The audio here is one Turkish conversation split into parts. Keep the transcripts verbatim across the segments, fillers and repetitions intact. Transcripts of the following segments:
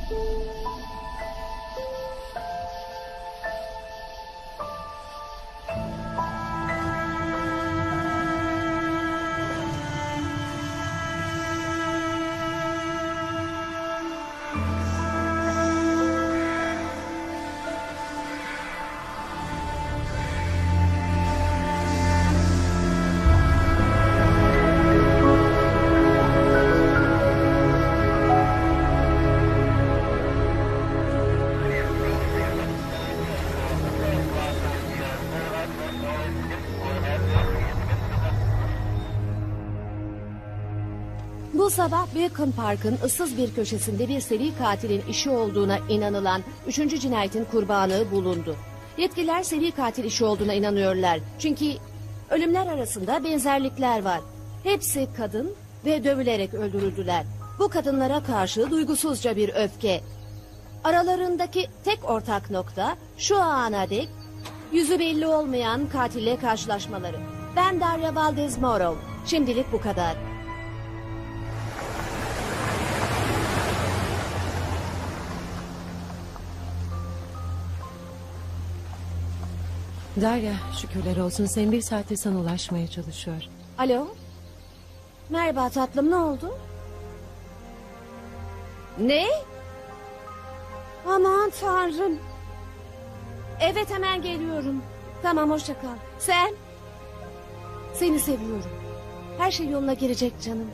Bu sabah Beacon Park'ın ıssız bir köşesinde bir seri katilin işi olduğuna inanılan üçüncü cinayetin kurbanı bulundu. Yetkililer seri katil işi olduğuna inanıyorlar. Çünkü ölümler arasında benzerlikler var. Hepsi kadın ve dövülerek öldürüldüler. Bu kadınlara karşı duygusuzca bir öfke. Aralarındaki tek ortak nokta şu ana dek yüzü belli olmayan katille karşılaşmaları. Ben Daria Valdez Morrow. Şimdilik bu kadar. Daria, şükürler olsun, sen bir saattir sana ulaşmaya çalışıyor. Alo? Merhaba tatlım, ne oldu? Ne? Aman tanrım. Evet, hemen geliyorum. Tamam, hoşça kal. Sen? Seni seviyorum. Her şey yoluna girecek canım.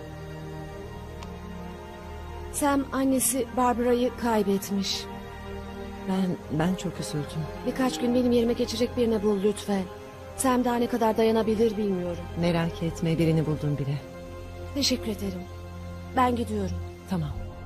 Sam annesi Barbara'yı kaybetmiş. Ben, ben çok üzüldüm. Birkaç gün benim yerime geçecek birini bul lütfen. Sam daha ne kadar dayanabilir bilmiyorum. Merak etme, birini buldum bile. Teşekkür ederim. Ben gidiyorum. Tamam.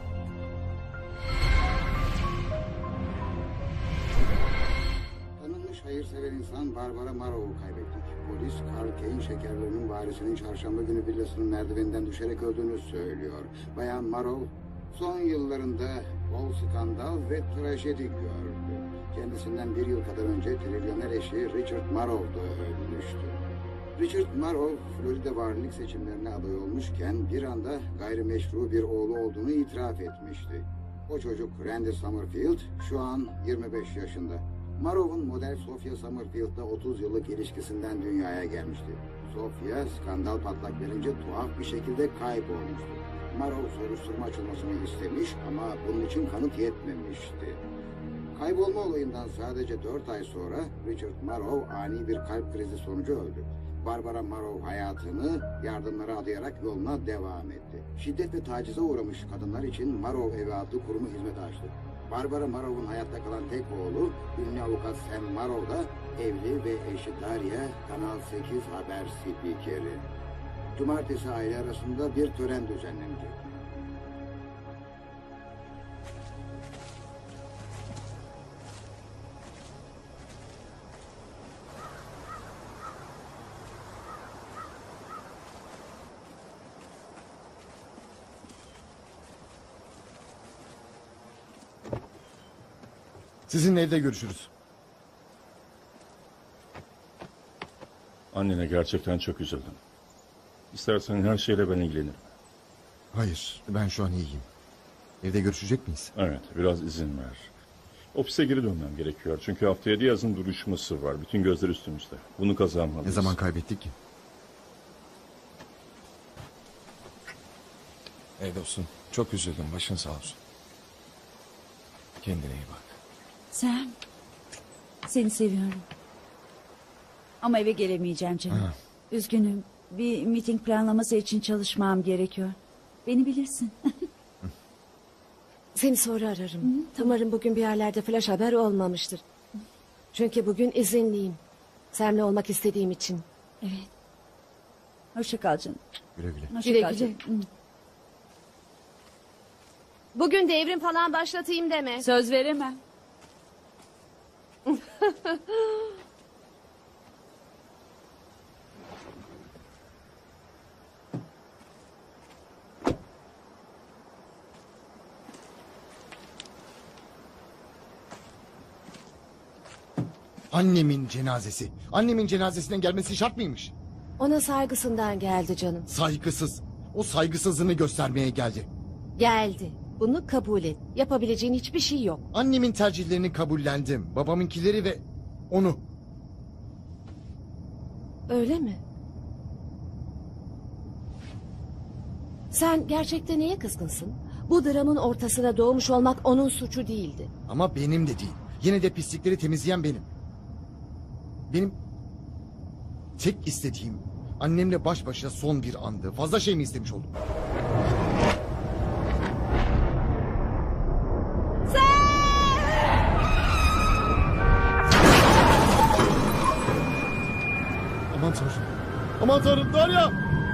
Tanınmış hayırsever insan Barbara Morrow'u kaybettik. Polis Carl Kane şekerlerinin varisinin çarşamba günü villasının merdiveninden düşerek öldüğünü söylüyor. Bayan Morrow son yıllarında bol skandal ve trajedi gördü. Kendisinden bir yıl kadar önce trilyoner eşi Richard Morrow da ölmüştü. Richard Morrow, Florida valilik seçimlerine aday olmuşken bir anda gayrimeşru bir oğlu olduğunu itiraf etmişti. O çocuk Randy Summerfield şu an yirmi beş yaşında. Morrow'un model Sophia Summerfield'la otuz yıllık ilişkisinden dünyaya gelmişti. Sophia skandal patlak verince tuhaf bir şekilde kaybolmuştu. Morrow soruşturma açılmasını istemiş ama bunun için kanıt yetmemişti. Kaybolma olayından sadece dört ay sonra Richard Morrow ani bir kalp krizi sonucu öldü. Barbara Morrow hayatını yardımlara adayarak yoluna devam etti. Şiddet ve tacize uğramış kadınlar için Morrow Evi adlı kurumu hizmet açtı. Barbara Morrow'un hayatta kalan tek oğlu, ünlü avukat Sam Morrow da evli ve eşi Daria, Kanal sekiz haber spikeri. Cumartesi aile arasında bir tören düzenlenecek. Sizinle evde görüşürüz. Annene gerçekten çok üzüldüm. İstersen her şeyle ben ilgilenirim. Hayır, ben şu an iyiyim. Evde görüşecek miyiz? Evet, biraz izin ver. Ofise geri dönmem gerekiyor. Çünkü haftaya Diaz'ın duruşması var. Bütün gözler üstümüzde. Bunu kazanmalıyız. Ne zaman kaybettik ki? Ey dostum, çok üzüldüm. Başın sağ olsun. Kendine iyi bak. Sam, seni seviyorum. Ama eve gelemeyeceğim canım. Ha. Üzgünüm. Bir miting planlaması için çalışmam gerekiyor. Beni bilirsin. Seni sonra ararım. Umarım bugün bir yerlerde flash haber olmamıştır. Çünkü bugün izinliyim. Seninle olmak istediğim için. Evet. Hoşça kal canım. Güle güle. Hoşça Güle kal güle. canım. Bugün devrim falan başlatayım deme. Söz veremem. Annemin cenazesi. Annemin cenazesine gelmesi şart mıymış? Ona saygısından geldi canım. Saygısız. O saygısızlığını göstermeye geldi. Geldi. Bunu kabul et. Yapabileceğin hiçbir şey yok. Annemin tercihlerini kabullendim. Babamınkileri ve onu. Öyle mi? Sen gerçekten neye kızgınsın? Bu dramın ortasına doğmuş olmak onun suçu değildi. Ama benim de değil. Yine de pislikleri temizleyen benim. Benim tek istediğim annemle baş başa son bir andı. Fazla şey mi istemiş oldum? Aman tanrım. Aman tanrım Darya!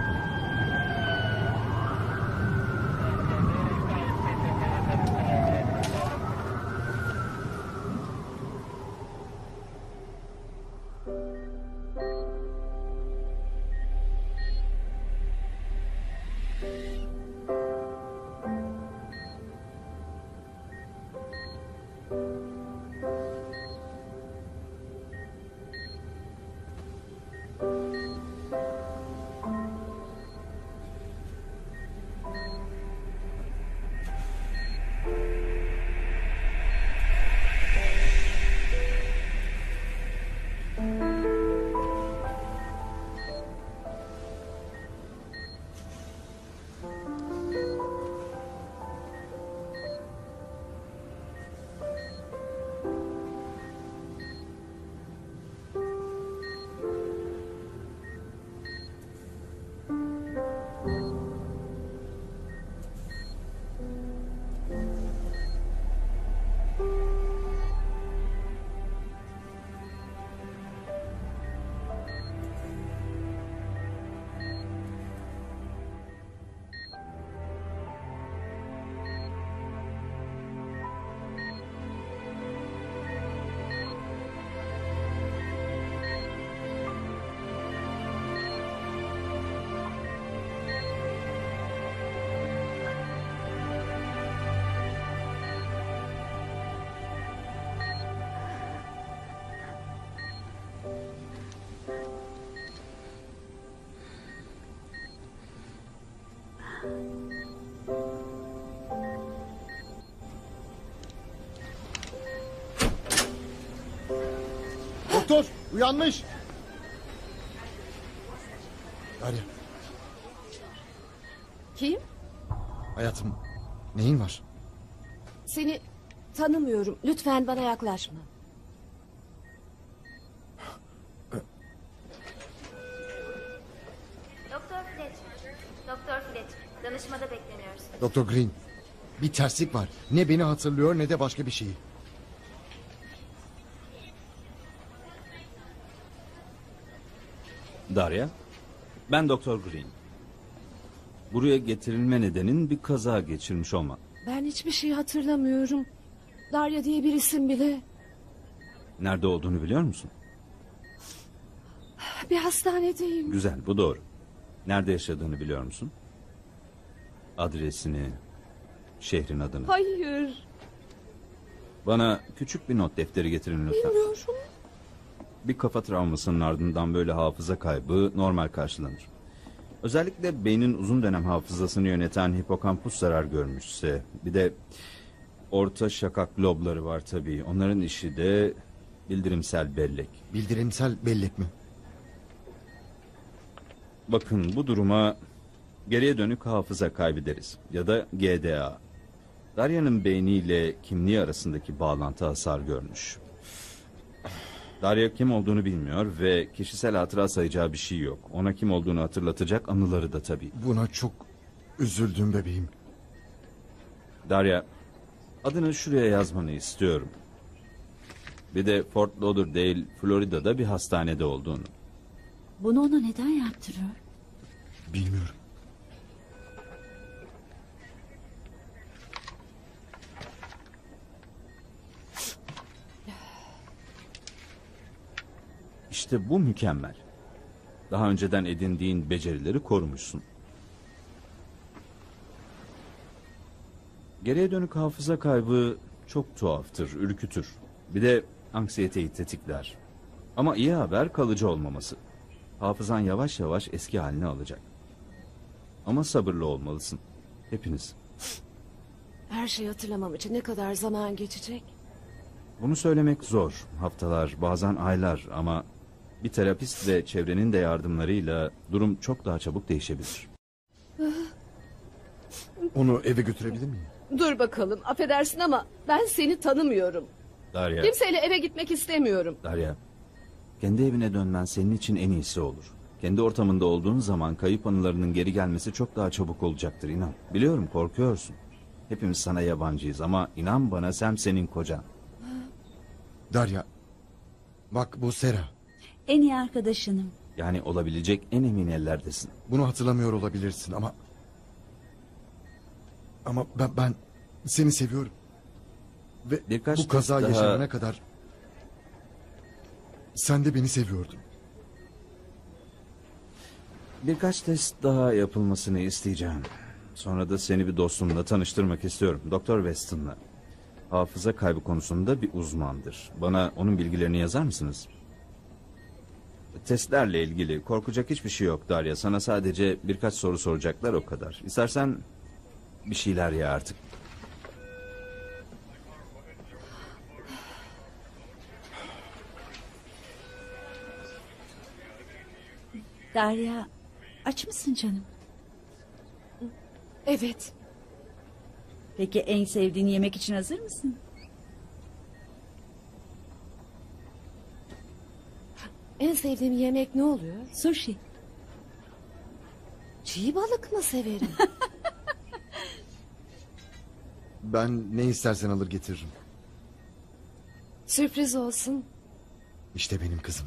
Doktor uyanmış. Darya Kim? hayatım neyin var? Seni tanımıyorum. Lütfen bana yaklaşma. Doktor Fletcher. Doktor Fletcher. Danışmada bekleniyorsun. Doktor Green bir terslik var. Ne beni hatırlıyor ne de başka bir şeyi. Darya, ben Doktor Green. Buraya getirilme nedenin bir kaza geçirmiş olman. Ben hiçbir şey hatırlamıyorum. Darya diye bir isim bile. Nerede olduğunu biliyor musun? Bir hastanedeyim. Güzel, bu doğru. Nerede yaşadığını biliyor musun? Adresini, şehrin adını. Hayır, Bana küçük bir not defteri getirin lütfen. bilmiyorum. Bir kafa travmasının ardından böyle hafıza kaybı normal karşılanır. Özellikle beynin uzun dönem hafızasını yöneten hipokampus zarar görmüşse, bir de orta şakak lobları var tabii. Onların işi de bildirimsel bellek. Bildirimsel bellek mi? Bakın bu duruma geriye dönük hafıza kaybı deriz ya da G D A. Darya'nın beyniyle kimliği arasındaki bağlantı hasar görmüş. Darya kim olduğunu bilmiyor ve kişisel hatıra sayacağı bir şey yok. Ona kim olduğunu hatırlatacak anıları da tabii. Buna çok üzüldüm bebeğim. Darya, adını şuraya yazmanı istiyorum. Bir de Fort Lauderdale, Florida'da bir hastanede olduğunu. Bunu ona neden yaptırıyor? Bilmiyorum. İşte bu mükemmel. Daha önceden edindiğin becerileri korumuşsun. Geriye dönük hafıza kaybı çok tuhaftır, ürkütür. Bir de anksiyeteyi tetikler. Ama iyi haber kalıcı olmaması. Hafızan yavaş yavaş eski halini alacak. Ama sabırlı olmalısın. Hepiniz. Her şeyi hatırlamam için ne kadar zaman geçecek? Bunu söylemek zor. Haftalar, bazen aylar ama bir terapist ve çevrenin de yardımlarıyla durum çok daha çabuk değişebilir. Onu eve götürebilir miyim? Dur bakalım, affedersin ama ben seni tanımıyorum. Darya, Kimseyle eve gitmek istemiyorum. Darya, kendi evine dönmen senin için en iyisi olur. Kendi ortamında olduğun zaman kayıp anılarının geri gelmesi çok daha çabuk olacaktır, inan. Biliyorum, korkuyorsun. Hepimiz sana yabancıyız ama inan bana, Sam senin kocan. Darya, bak bu Sera. En iyi arkadaşınım. Yani olabilecek en emin ellerdesin. Bunu hatırlamıyor olabilirsin ama... Ama ben, ben seni seviyorum. Ve Birkaç bu kaza kez daha- yaşanana kadar... Sen de beni seviyordun. Birkaç test daha yapılmasını isteyeceğim. Sonra da seni bir dostumla tanıştırmak istiyorum. Doktor Weston'la. Hafıza kaybı konusunda bir uzmandır. Bana onun bilgilerini yazar mısınız? Testlerle ilgili korkacak hiçbir şey yok Darya. Sana sadece birkaç soru soracaklar, o kadar. İstersen bir şeyler ye artık. Darya, aç mısın canım? Evet. Peki en sevdiğin yemek için hazır mısın? En sevdiğim yemek ne oluyor? Sushi. Çiğ balık mı severim? Ben ne istersen alır getiririm. Sürpriz olsun. İşte benim kızım.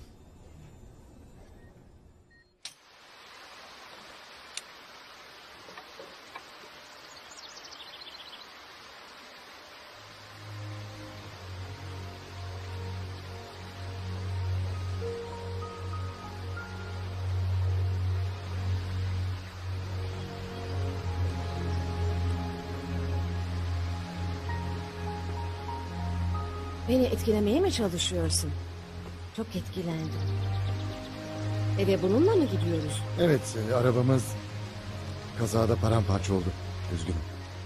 Beni etkilemeye mi çalışıyorsun? Çok etkilendim. Eve bununla mı gidiyoruz? Evet, e, arabamız kazada paramparça oldu. Üzgünüm.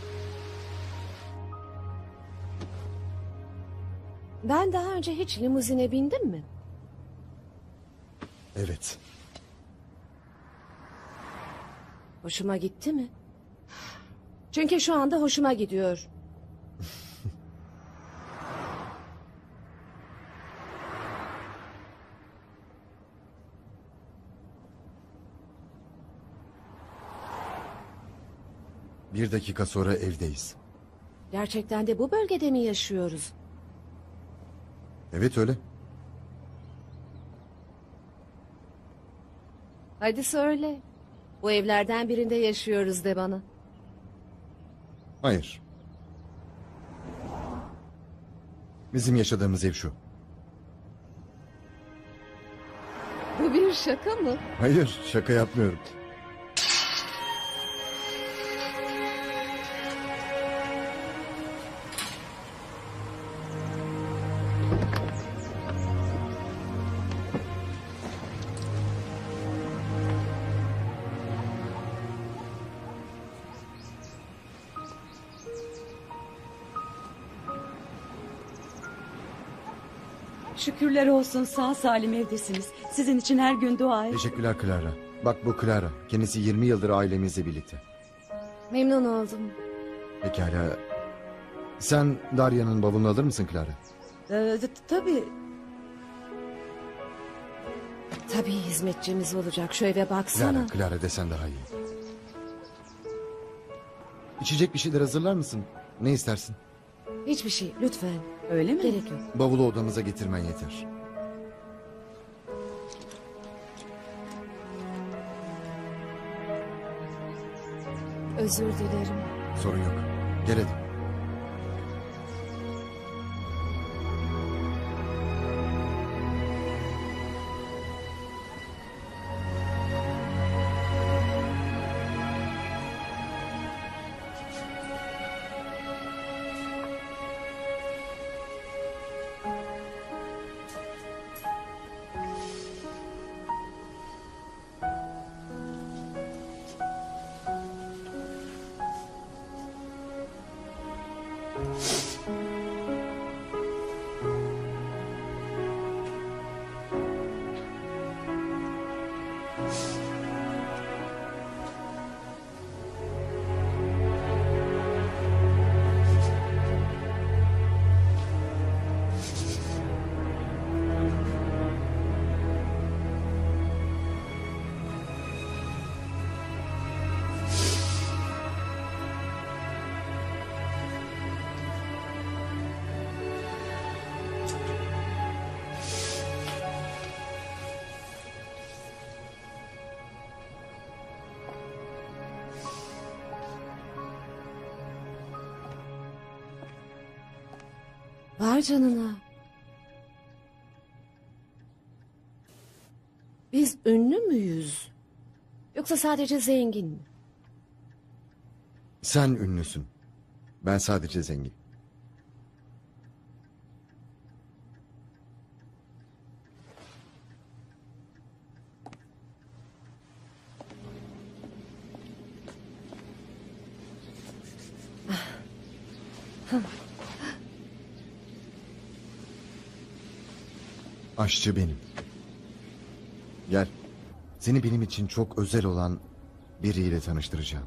Ben daha önce hiç limuzine bindim mi? Evet. Hoşuma gitti mi? Çünkü şu anda hoşuma gidiyor. Bir dakika sonra evdeyiz. Gerçekten de bu bölgede mi yaşıyoruz? Evet öyle. Hadi söyle. Bu evlerden birinde yaşıyoruz de bana. Hayır. Bizim yaşadığımız ev şu. Bu bir şaka mı? Hayır, şaka yapmıyorum. Şükürler olsun sağ salim evdesiniz. Sizin için her gün dua et. Teşekkürler Clara. Bak bu Clara. Kendisi yirmi yıldır ailemizle birlikte. Memnun oldum. Pekala. Sen Darya'nın bavulunu alır mısın Clara? Ee, tabii. Tabii hizmetçimiz olacak. Şu eve baksana. Clara, Clara desen daha iyi. İçecek bir şeyler hazırlar mısın? Ne istersin? Hiçbir şey lütfen. Öyle mi? Gerek yok. Bavulu odamıza getirmen yeter. Özür dilerim. Sorun yok. Gel hadi. Vay canına. Biz ünlü müyüz? Yoksa sadece zengin mi? Sen ünlüsün. Ben sadece zengin. Aşçı benim. Gel. Seni benim için çok özel olan biriyle tanıştıracağım.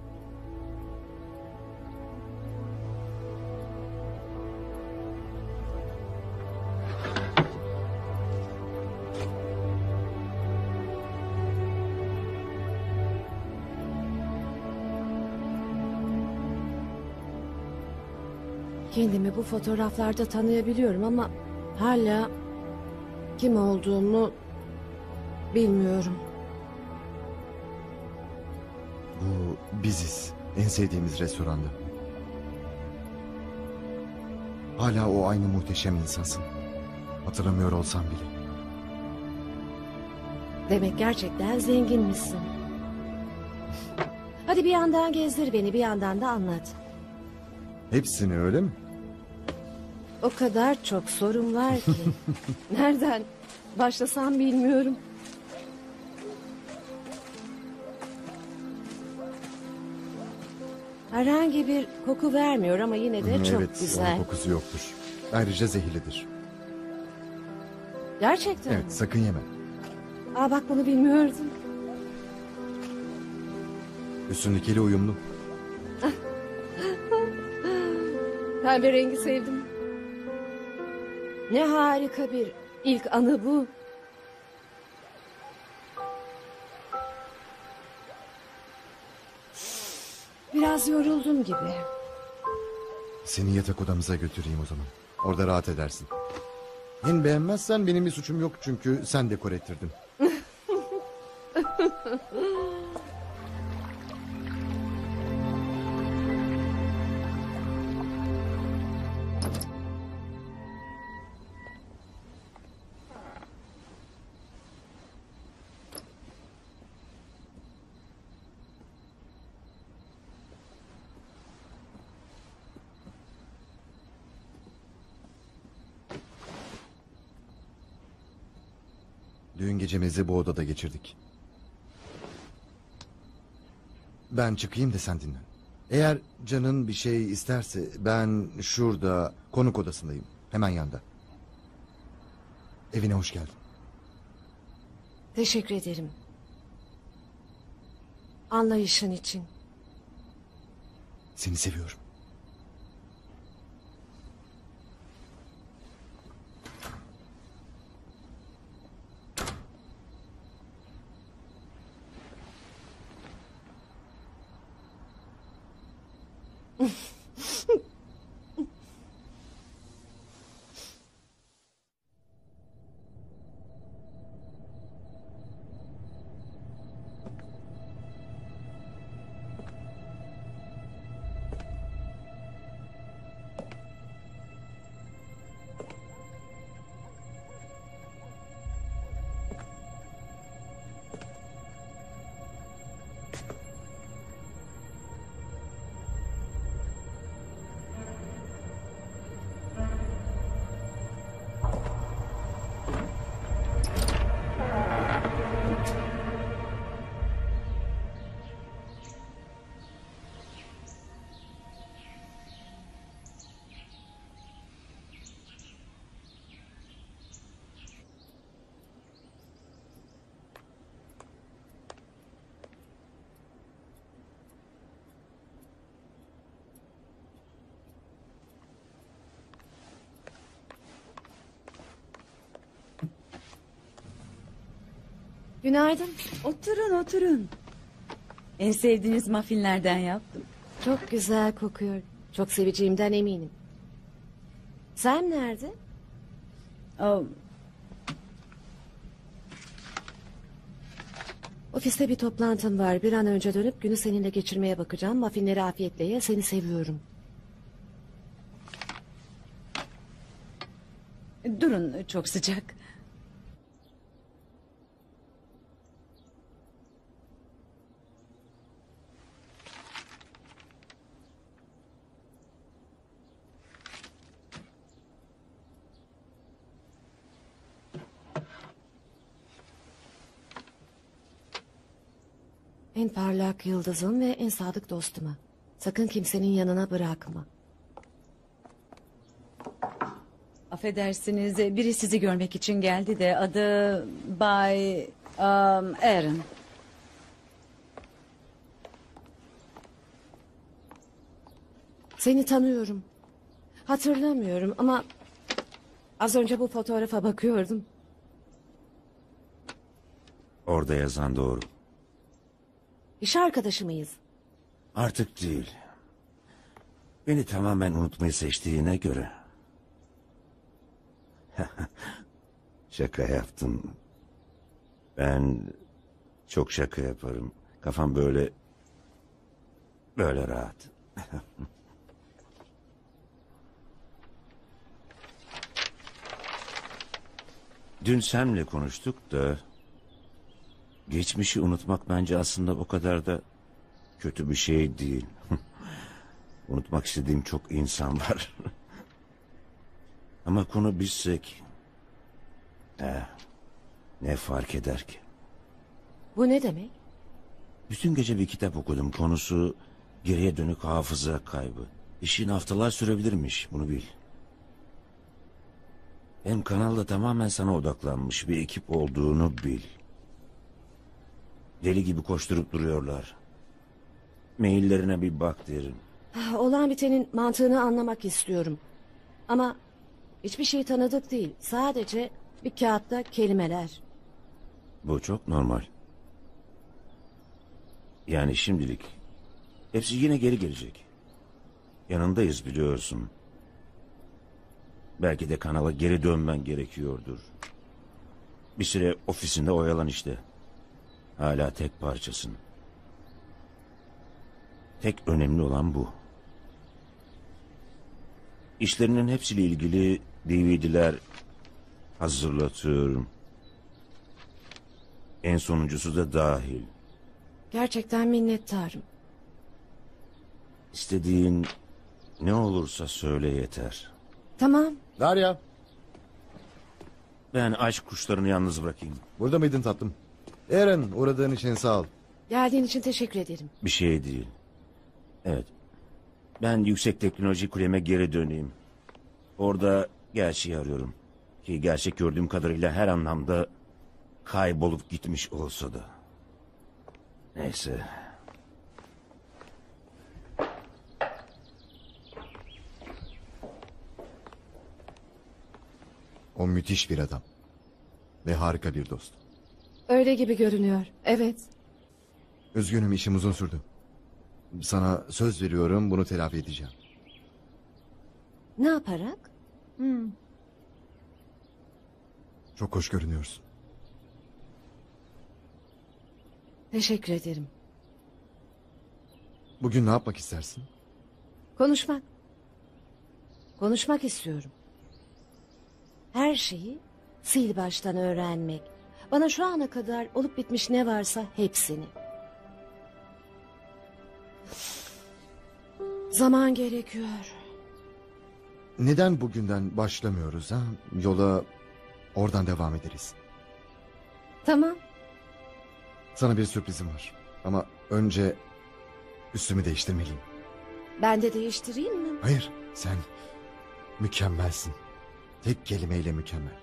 Kendimi bu fotoğraflarda tanıyabiliyorum ama hala kim olduğumu bilmiyorum. Bu biziz. En sevdiğimiz restoranda. Hala o aynı muhteşem insansın. Hatırlamıyor olsam bile. Demek gerçekten zenginmişsin. Hadi bir yandan gezdir beni, bir yandan da anlat. Hepsini öyle mi? O kadar çok sorun var ki. Nereden başlasam bilmiyorum. Herhangi bir koku vermiyor ama yine de Hı, çok evet, güzel. onun kokusu yoktur. Ayrıca zehirlidir. Gerçekten mi? Evet, sakın yeme. Aa, bak bunu bilmiyordum. Üstündekiyle uyumlu. Pembe rengi sevdim. Ne harika bir ilk anı bu. Biraz yoruldum gibi. Seni yatak odamıza götüreyim o zaman. Orada rahat edersin. Hem beğenmezsen benim bir suçum yok çünkü sen dekor ettirdin. Düğün gecemizi bu odada geçirdik. Ben çıkayım da sen dinlen. Eğer canın bir şey isterse ben şurada konuk odasındayım. Hemen yanda. Evine hoş geldin. Teşekkür ederim. Anlayışın için. Seni seviyorum. Günaydın. Oturun oturun. En sevdiğiniz muffinlerden yaptım. Çok güzel kokuyor. Çok seveceğimden eminim. Sam nerede? Oh, Ofiste bir toplantım var. Bir an önce dönüp günü seninle geçirmeye bakacağım. Muffinleri afiyetle ye. Seni seviyorum. Durun, çok sıcak. En parlak yıldızım ve en sadık dostuma. Sakın kimsenin yanına bırakma. Affedersiniz, biri sizi görmek için geldi de adı Bay um, Aaron. Seni tanıyorum. Hatırlamıyorum ama az önce bu fotoğrafa bakıyordum. Orada yazan doğru. İş arkadaşı mıyız? Artık değil. Beni tamamen unutmayı seçtiğine göre. Şaka yaptım. Ben çok şaka yaparım. Kafam böyle... böyle rahat. Dün Sam'le konuştuk da... geçmişi unutmak bence aslında o kadar da kötü bir şey değil. Unutmak istediğim çok insan var. Ama konu bizsek... Eh, ne fark eder ki? Bu ne demek? Bütün gece bir kitap okudum. Konusu geriye dönük hafıza kaybı. İşin haftalar sürebilirmiş, bunu bil. Hem kanalda tamamen sana odaklanmış bir ekip olduğunu bil. Deli gibi koşturup duruyorlar. Maillerine bir bak derim. Olan bitenin mantığını anlamak istiyorum. Ama hiçbir şey tanıdık değil. Sadece bir kağıtta kelimeler. Bu çok normal. Yani şimdilik. Hepsi yine geri gelecek. Yanındayız biliyorsun. Belki de kanala geri dönmen gerekiyordur. Bir süre ofisinde oyalan işte. Hala tek parçasın. Tek önemli olan bu. İşlerinin hepsiyle ilgili D V D'ler hazırlatıyorum. En sonuncusu da dahil. Gerçekten minnettarım. İstediğin ne olursa söyle yeter. Tamam. Darya, Ben aşk kuşlarını yalnız bırakayım. burada mıydın tatlım? Eren, uğradığın için sağ ol. Geldiğin için teşekkür ederim. Bir şey değil. Evet. Ben yüksek teknoloji kuleme geri döneyim. Orada gerçeği arıyorum. Ki gerçek gördüğüm kadarıyla her anlamda kaybolup gitmiş olsa da. Neyse. O müthiş bir adam. Ve harika bir dost. Öyle gibi görünüyor. Evet. Üzgünüm, işim uzun sürdü. Sana söz veriyorum, bunu telafi edeceğim. Ne yaparak? Hmm. Çok hoş görünüyorsun. Teşekkür ederim. Bugün ne yapmak istersin? Konuşmak. Konuşmak istiyorum. Her şeyi sil baştan öğrenmek. Bana şu ana kadar olup bitmiş ne varsa hepsini. Zaman gerekiyor. Neden bugünden başlamıyoruz ha? Yola oradan devam ederiz. Tamam. Sana bir sürprizim var. Ama önce üstümü değiştirmeliyim. Ben de değiştireyim mi? Hayır, sen mükemmelsin. Tek kelimeyle mükemmel.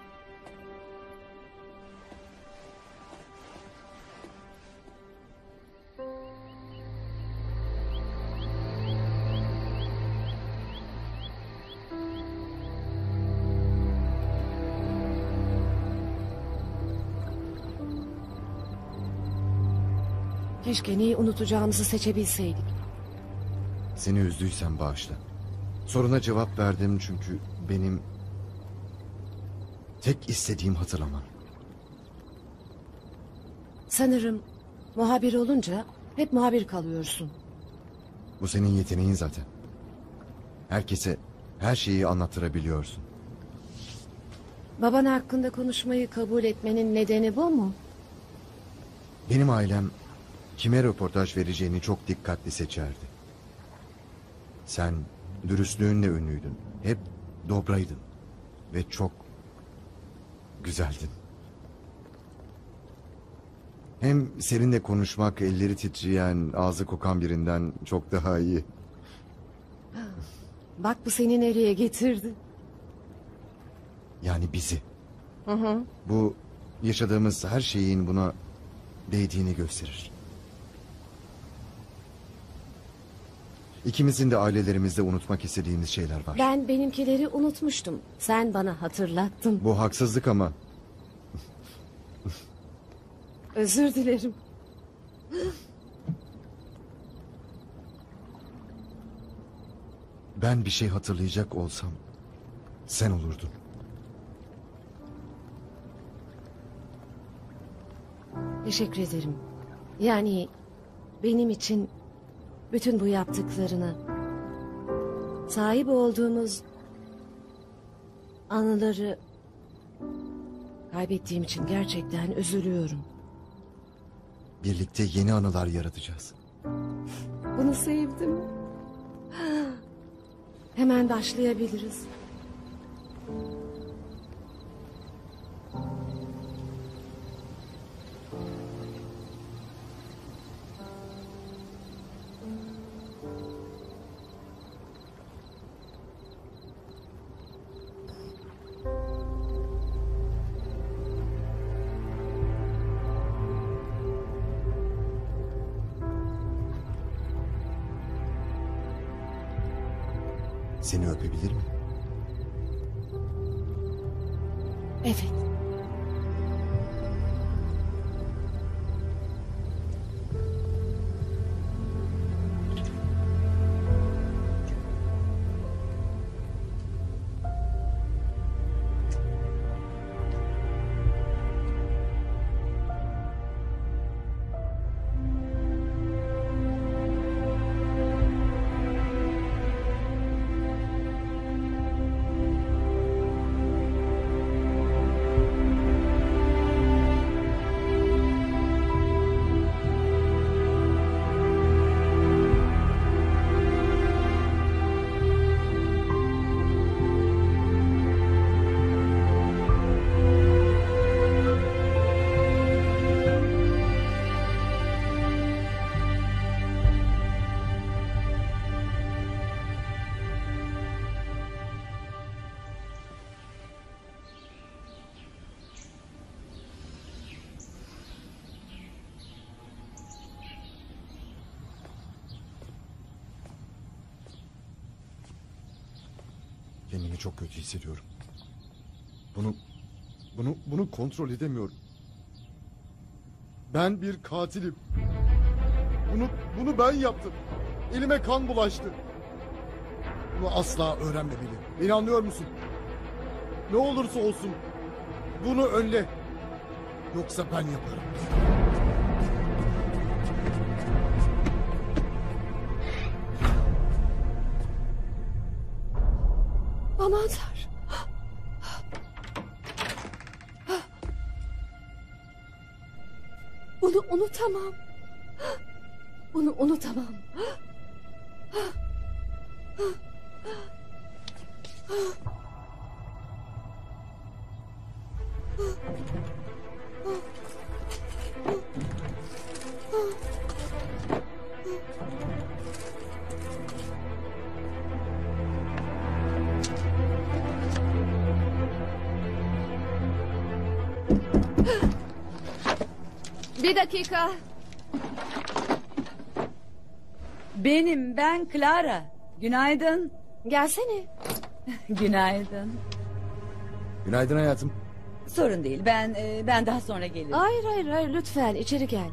Keşke neyi unutacağımızı seçebilseydik. Seni üzdüysem bağışla. Soruna cevap verdim çünkü benim tek istediğim hatırlaman. Sanırım muhabir olunca hep muhabir kalıyorsun. Bu senin yeteneğin zaten. Herkese her şeyi anlattırabiliyorsun. Baban hakkında konuşmayı kabul etmenin nedeni bu mu? Benim ailem kime röportaj vereceğini çok dikkatli seçerdi. Sen dürüstlüğünle ünlüydün. Hep dobraydın. Ve çok güzeldin. Hem seninle konuşmak elleri titreyen, ağzı kokan birinden çok daha iyi. Bak bu seni nereye getirdi. Yani bizi. Hı hı. Bu yaşadığımız her şeyin buna değdiğini gösterir. İkimizin de ailelerimizde unutmak istediğimiz şeyler var. Ben benimkileri unutmuştum. Sen bana hatırlattın. Bu haksızlık ama Özür dilerim. ben bir şey hatırlayacak olsam sen olurdun. Teşekkür ederim. Yani benim için bütün bu yaptıklarına, sahip olduğumuz anıları kaybettiğim için gerçekten üzülüyorum. Birlikte yeni anılar yaratacağız. Bunu sevdim. Hemen başlayabiliriz. Seni öpebilir miyim? Evet. Kendimi çok kötü hissediyorum. Bunu, bunu, bunu kontrol edemiyorum. Ben bir katilim. Bunu, bunu ben yaptım. Elime kan bulaştı. Bunu asla öğrenmemeli. Beni anlıyor musun? Ne olursa olsun bunu önle. Yoksa ben yaparım. Aman Tanrım. Bunu unutamam. Bunu unutamam. Bir dakika. Benim, ben Clara. Günaydın. Gelsene. Günaydın. Günaydın hayatım. Sorun değil, ben e, ben daha sonra gelirim. Hayır hayır hayır lütfen içeri gel.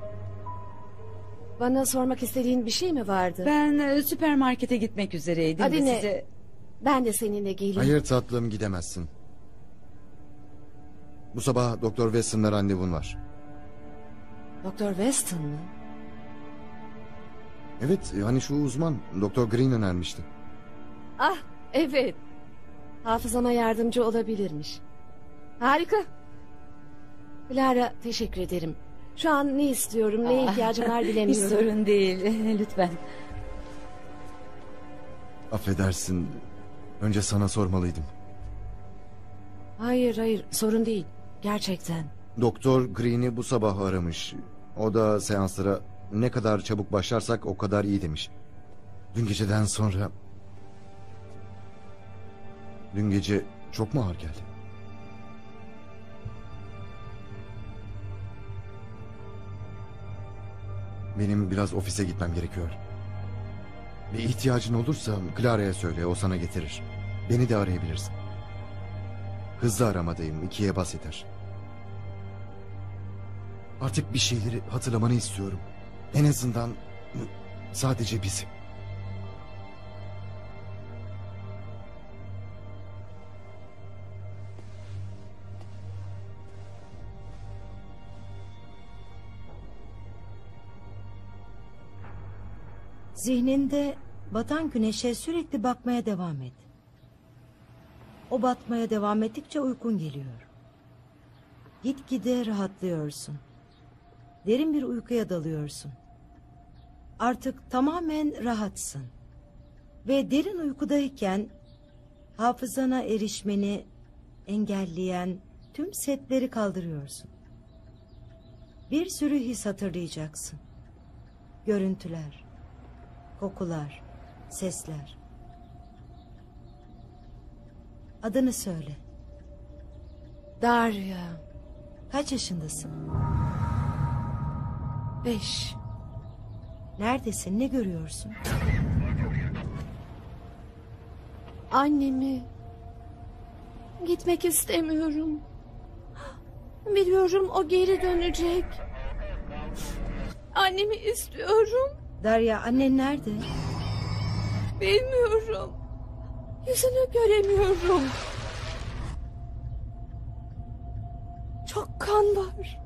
Bana sormak istediğin bir şey mi vardı? Ben e, süpermarkete gitmek üzereydim. Hadi de ne? size... Ben de seninle geleyim. Hayır tatlım, gidemezsin. Bu sabah Doktor Weston'la randevun var. Doktor Weston mı? Evet, hani şu uzman Doktor Green önermişti. Ah evet. Hafızama yardımcı olabilirmiş. Harika. Lara, teşekkür ederim. Şu an ne istiyorum, neye ihtiyacım var Hiç bilemiyorum. sorun değil. Lütfen. Affedersin. Önce sana sormalıydım. Hayır hayır, sorun değil. Gerçekten. Doktor Green'i bu sabah aramış. O da seanslara ne kadar çabuk başlarsak o kadar iyi demiş. Dün geceden sonra... Dün gece çok mu ağır geldi? Benim biraz ofise gitmem gerekiyor. Bir ihtiyacın olursa Clara'ya söyle, o sana getirir. Beni de arayabilirsin. Hızlı aramadayım, ikiye bas yeter. Artık bir şeyleri hatırlamanı istiyorum. En azından sadece bizi. Zihninde batan güneşe sürekli bakmaya devam et. O batmaya devam ettikçe uykun geliyor. Gitgide rahatlıyorsun. Derin bir uykuya dalıyorsun. Artık tamamen rahatsın. Ve derin uykudayken hafızana erişmeni engelleyen tüm setleri kaldırıyorsun. Bir sürü his hatırlayacaksın. Görüntüler, kokular, sesler. Adını söyle. Darya. Kaç yaşındasın? Beş. Neredesin? Ne görüyorsun? Annemi. Gitmek istemiyorum. Biliyorum o geri dönecek. Annemi istiyorum. Darya, annen nerede? Bilmiyorum. Yüzünü göremiyorum. Çok kan var.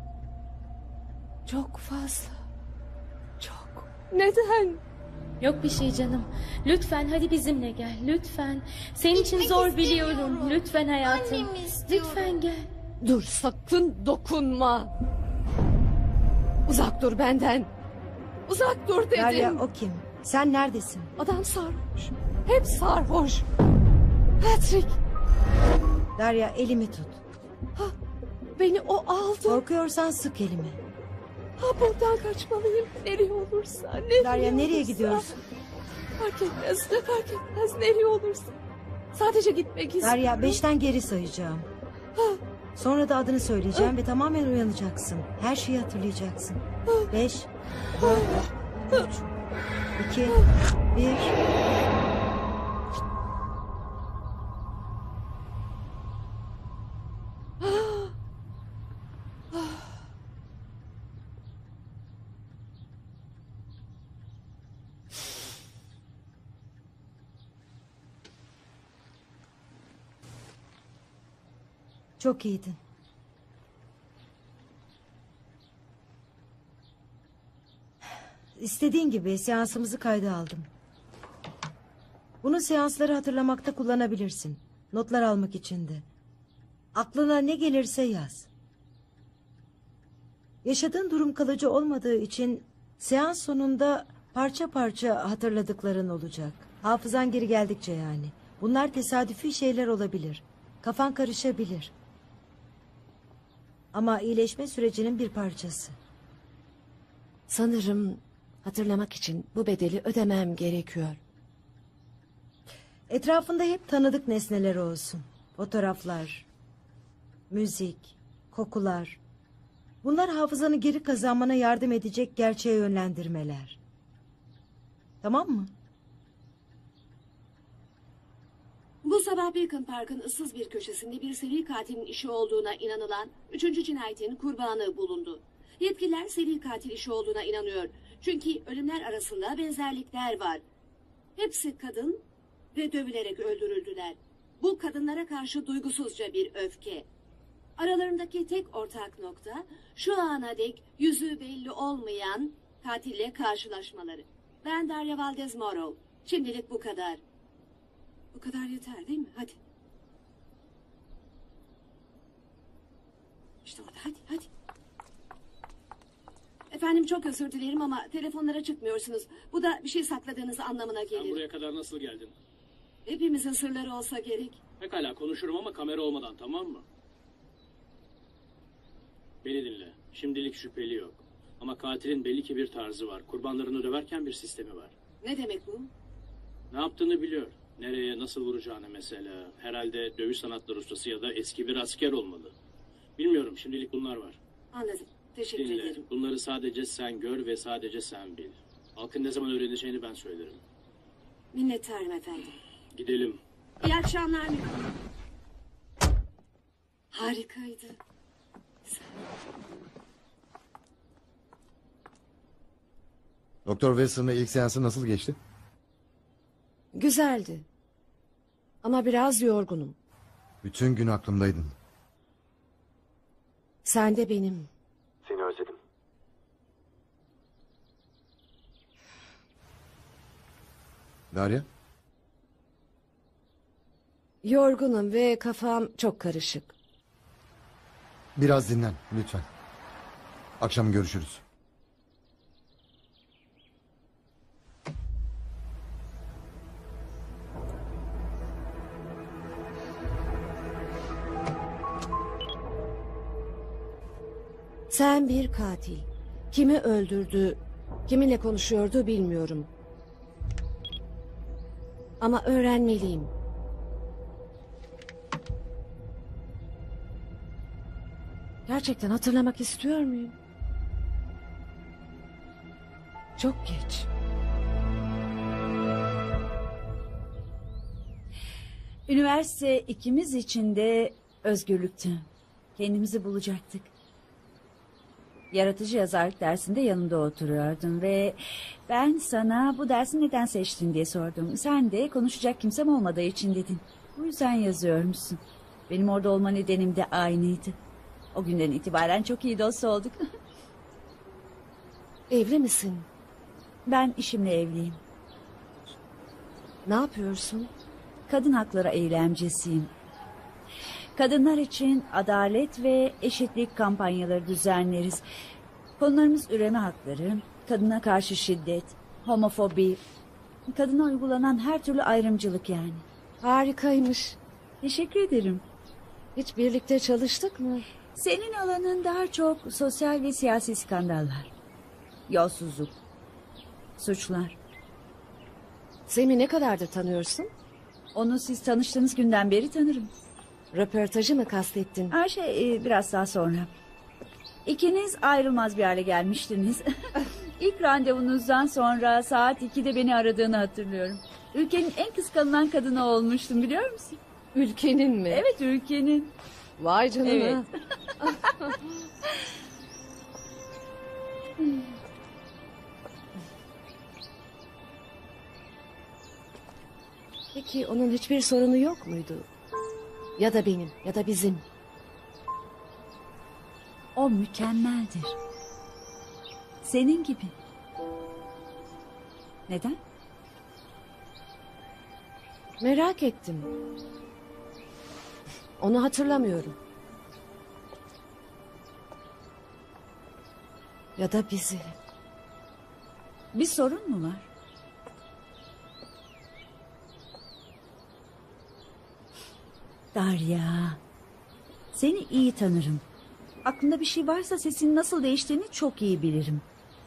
Çok fazla. Çok. Neden? Yok bir şey canım. Lütfen hadi bizimle gel. Lütfen. Senin için zor biliyorum. Lütfen hayatım. Annemi istiyorum. Lütfen gel. Dur, sakın dokunma. Uzak dur benden. Uzak dur dedim. Darya, o kim? Sen neredesin? Adam sarhoş. Hep sarhoş. Patrick. Darya, elimi tut. Ha, beni o aldı. Korkuyorsan sık elimi. Ha, buradan kaçmalıyım. Nereye olursa. Nereye Darya, nereye olursa. gidiyorsun? Fark etmez. Ne fark etmez. Nereye olursa. Sadece gitmek istiyorum. Darya, beşten geri sayacağım. Ha, Sonra da adını söyleyeceğim ve tamamen uyanacaksın. Her şeyi hatırlayacaksın. Beş, dört, üç, iki, bir... Çok iyiydin. İstediğin gibi seansımızı kayda aldım. Bunu seansları hatırlamakta kullanabilirsin. Notlar almak için de. Aklına ne gelirse yaz. Yaşadığın durum kalıcı olmadığı için seans sonunda parça parça hatırladıkların olacak. Hafızan geri geldikçe yani. Bunlar tesadüfi şeyler olabilir. Kafan karışabilir. Ama iyileşme sürecinin bir parçası. sanırım hatırlamak için bu bedeli ödemem gerekiyor. Etrafında hep tanıdık nesneler olsun. Fotoğraflar, müzik, kokular. Bunlar hafızanı geri kazanmana yardım edecek gerçeğe yönlendirmeler. Tamam mı? Bu sabah Beacon Park'ın ıssız bir köşesinde bir seri katilin işi olduğuna inanılan üçüncü cinayetin kurbanı bulundu. Yetkililer seri katil işi olduğuna inanıyor. Çünkü ölümler arasında benzerlikler var. Hepsi kadın ve dövülerek öldürüldüler. Bu kadınlara karşı duygusuzca bir öfke. Aralarındaki tek ortak nokta şu ana dek yüzü belli olmayan katille karşılaşmaları. Ben Darya Valdez Morrow. Şimdilik bu kadar. Bu kadar yeter değil mi? Hadi. İşte orada, hadi hadi. Efendim çok özür dilerim ama telefonlara çıkmıyorsunuz. Bu da bir şey sakladığınızı anlamına gelir. Sen buraya kadar nasıl geldin? Hepimizin sırları olsa gerek. Pekala konuşurum ama kamera olmadan, tamam mı? Beni dinle. Şimdilik şüpheli yok. Ama katilin belli ki bir tarzı var. Kurbanlarını döverken bir sistemi var. Ne demek bu? Ne yaptığını biliyor. Nereye, nasıl vuracağını mesela. Herhalde dövüş sanatları ustası ya da eski bir asker olmalı. Bilmiyorum, şimdilik bunlar var. Anladım. Teşekkür Dinle, ederim. bunları sadece sen gör ve sadece sen bil. Halkın ne zaman öğreneceğini ben söylerim. Minnettarım efendim. Gidelim. İyi akşamlar müdürüm. Harikaydı. Doktor Wilson'la ilk seansı nasıl geçti? Güzeldi. Ama biraz yorgunum. Bütün gün aklımdaydın. Sen de benim. Seni özledim. Darya? Yorgunum ve kafam çok karışık. Biraz dinlen lütfen. Akşam görüşürüz. Sen bir katil. Kimi öldürdü, kiminle konuşuyordu bilmiyorum. Ama öğrenmeliyim. Gerçekten hatırlamak istiyor muyum? Çok geç. Üniversite ikimiz için de özgürlüktü. Kendimizi bulacaktık. Yaratıcı yazarlık dersinde yanında oturuyordum ve ben sana bu dersi neden seçtin diye sordum. Sen de konuşacak kimsem olmadığı için dedin. Bu yüzden yazıyormuşsun. Benim orada olma nedenim de aynıydı. O günden itibaren çok iyi dost olduk. Evli misin? Ben işimle evliyim. Ne yapıyorsun? Kadın hakları eylemcisiyim. Kadınlar için adalet ve eşitlik kampanyaları düzenleriz. Konularımız üreme hakları, kadına karşı şiddet, homofobi, kadına uygulanan her türlü ayrımcılık yani. Harikaymış. Teşekkür ederim. Hiç birlikte çalıştık mı? Senin alanın daha çok sosyal ve siyasi skandallar. Yolsuzluk, suçlar. Sem'i ne kadardır tanıyorsun? Onu siz tanıştığınız günden beri tanırım. Röportajı mı kastettin? Her şey e, biraz daha sonra. İkiniz ayrılmaz bir hale gelmiştiniz. İlk randevunuzdan sonra saat ikide beni aradığını hatırlıyorum. Ülkenin en kıskanılan kadını olmuştum biliyor musun? Ülkenin mi? Evet, ülkenin. Vay canına. Evet. Peki onun hiçbir sorunu yok muydu? Ya da benim ya da bizim. O mükemmeldir. Senin gibi. Neden? Merak ettim. Onu hatırlamıyorum. Ya da bizi. Bir sorun mu var? Darya, seni iyi tanırım. Aklında bir şey varsa sesinin nasıl değiştiğini çok iyi bilirim.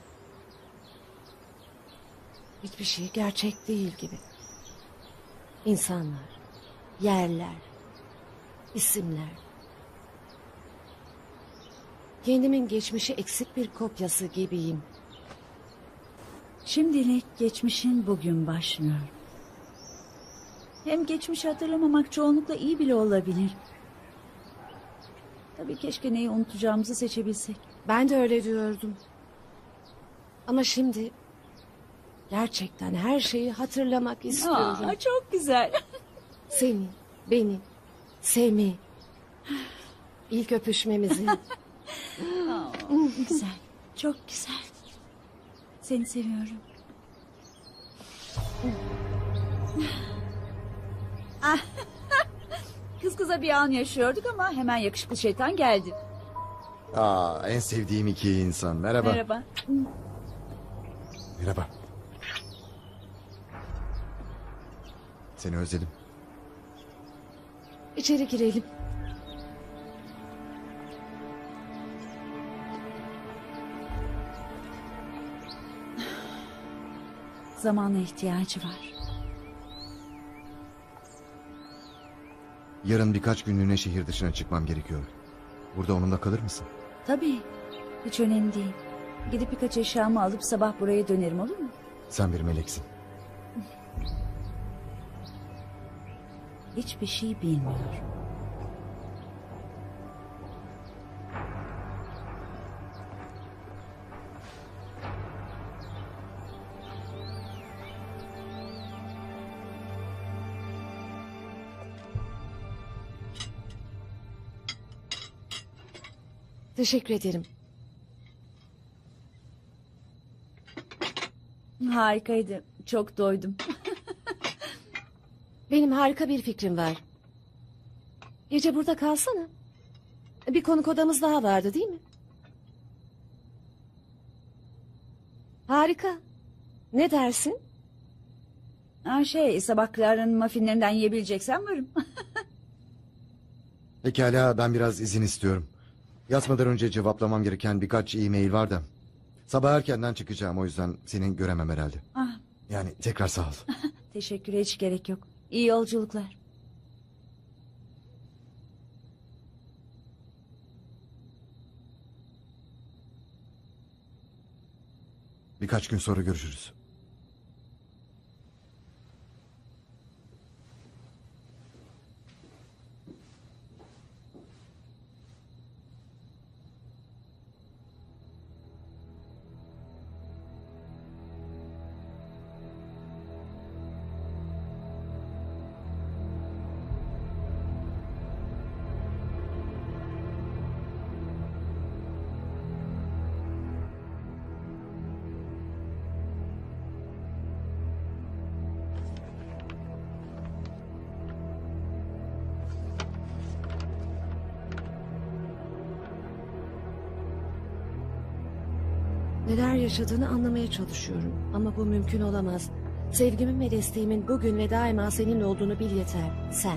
Hiçbir şey gerçek değil gibi. İnsanlar, yerler, isimler. Kendimin geçmişi eksik bir kopyası gibiyim. Şimdilik geçmişin bugün başlıyor. Hem geçmişi hatırlamamak çoğunlukla iyi bile olabilir. Tabii keşke neyi unutacağımızı seçebilsek. Ben de öyle diyordum. Ama şimdi gerçekten her şeyi hatırlamak istiyorum. Aa, çok güzel. Seni, beni, Sem'i, ilk öpüşmemizi. Aa, güzel, çok güzel. Seni seviyorum. Kız kıza bir an yaşıyorduk ama hemen yakışıklı şeytan geldi. Aa, en sevdiğim iki insan. Merhaba. Merhaba. Merhaba. Seni özledim. İçeri girelim. Zamana ihtiyacı var. Yarın birkaç günlüğüne şehir dışına çıkmam gerekiyor. Burada onunla kalır mısın? Tabii. Hiç önemli değil. Gidip birkaç eşyamı alıp sabah buraya dönerim, olur mu? Sen bir meleksin. Hiçbir şey bilmiyor. Teşekkür ederim. Harikaydı. Çok doydum. Benim harika bir fikrim var. Gece burada kalsana. Bir konuk odamız daha vardı değil mi? Harika. Ne dersin? Ha şey, sabah Clara'nın muffinlerinden yiyebileceksen varım. Pekala, ben biraz izin istiyorum. Yatmadan önce cevaplamam gereken birkaç e-mail var da. Sabah erkenden çıkacağım, o yüzden seni göremem herhalde. Ah, Yani tekrar sağ ol. teşekküre hiç gerek yok. İyi yolculuklar. Birkaç gün sonra görüşürüz. Neler yaşadığını anlamaya çalışıyorum. Ama bu mümkün olamaz. Sevgimin ve desteğimin bugün ve daima seninle olduğunu bil yeter. Sen.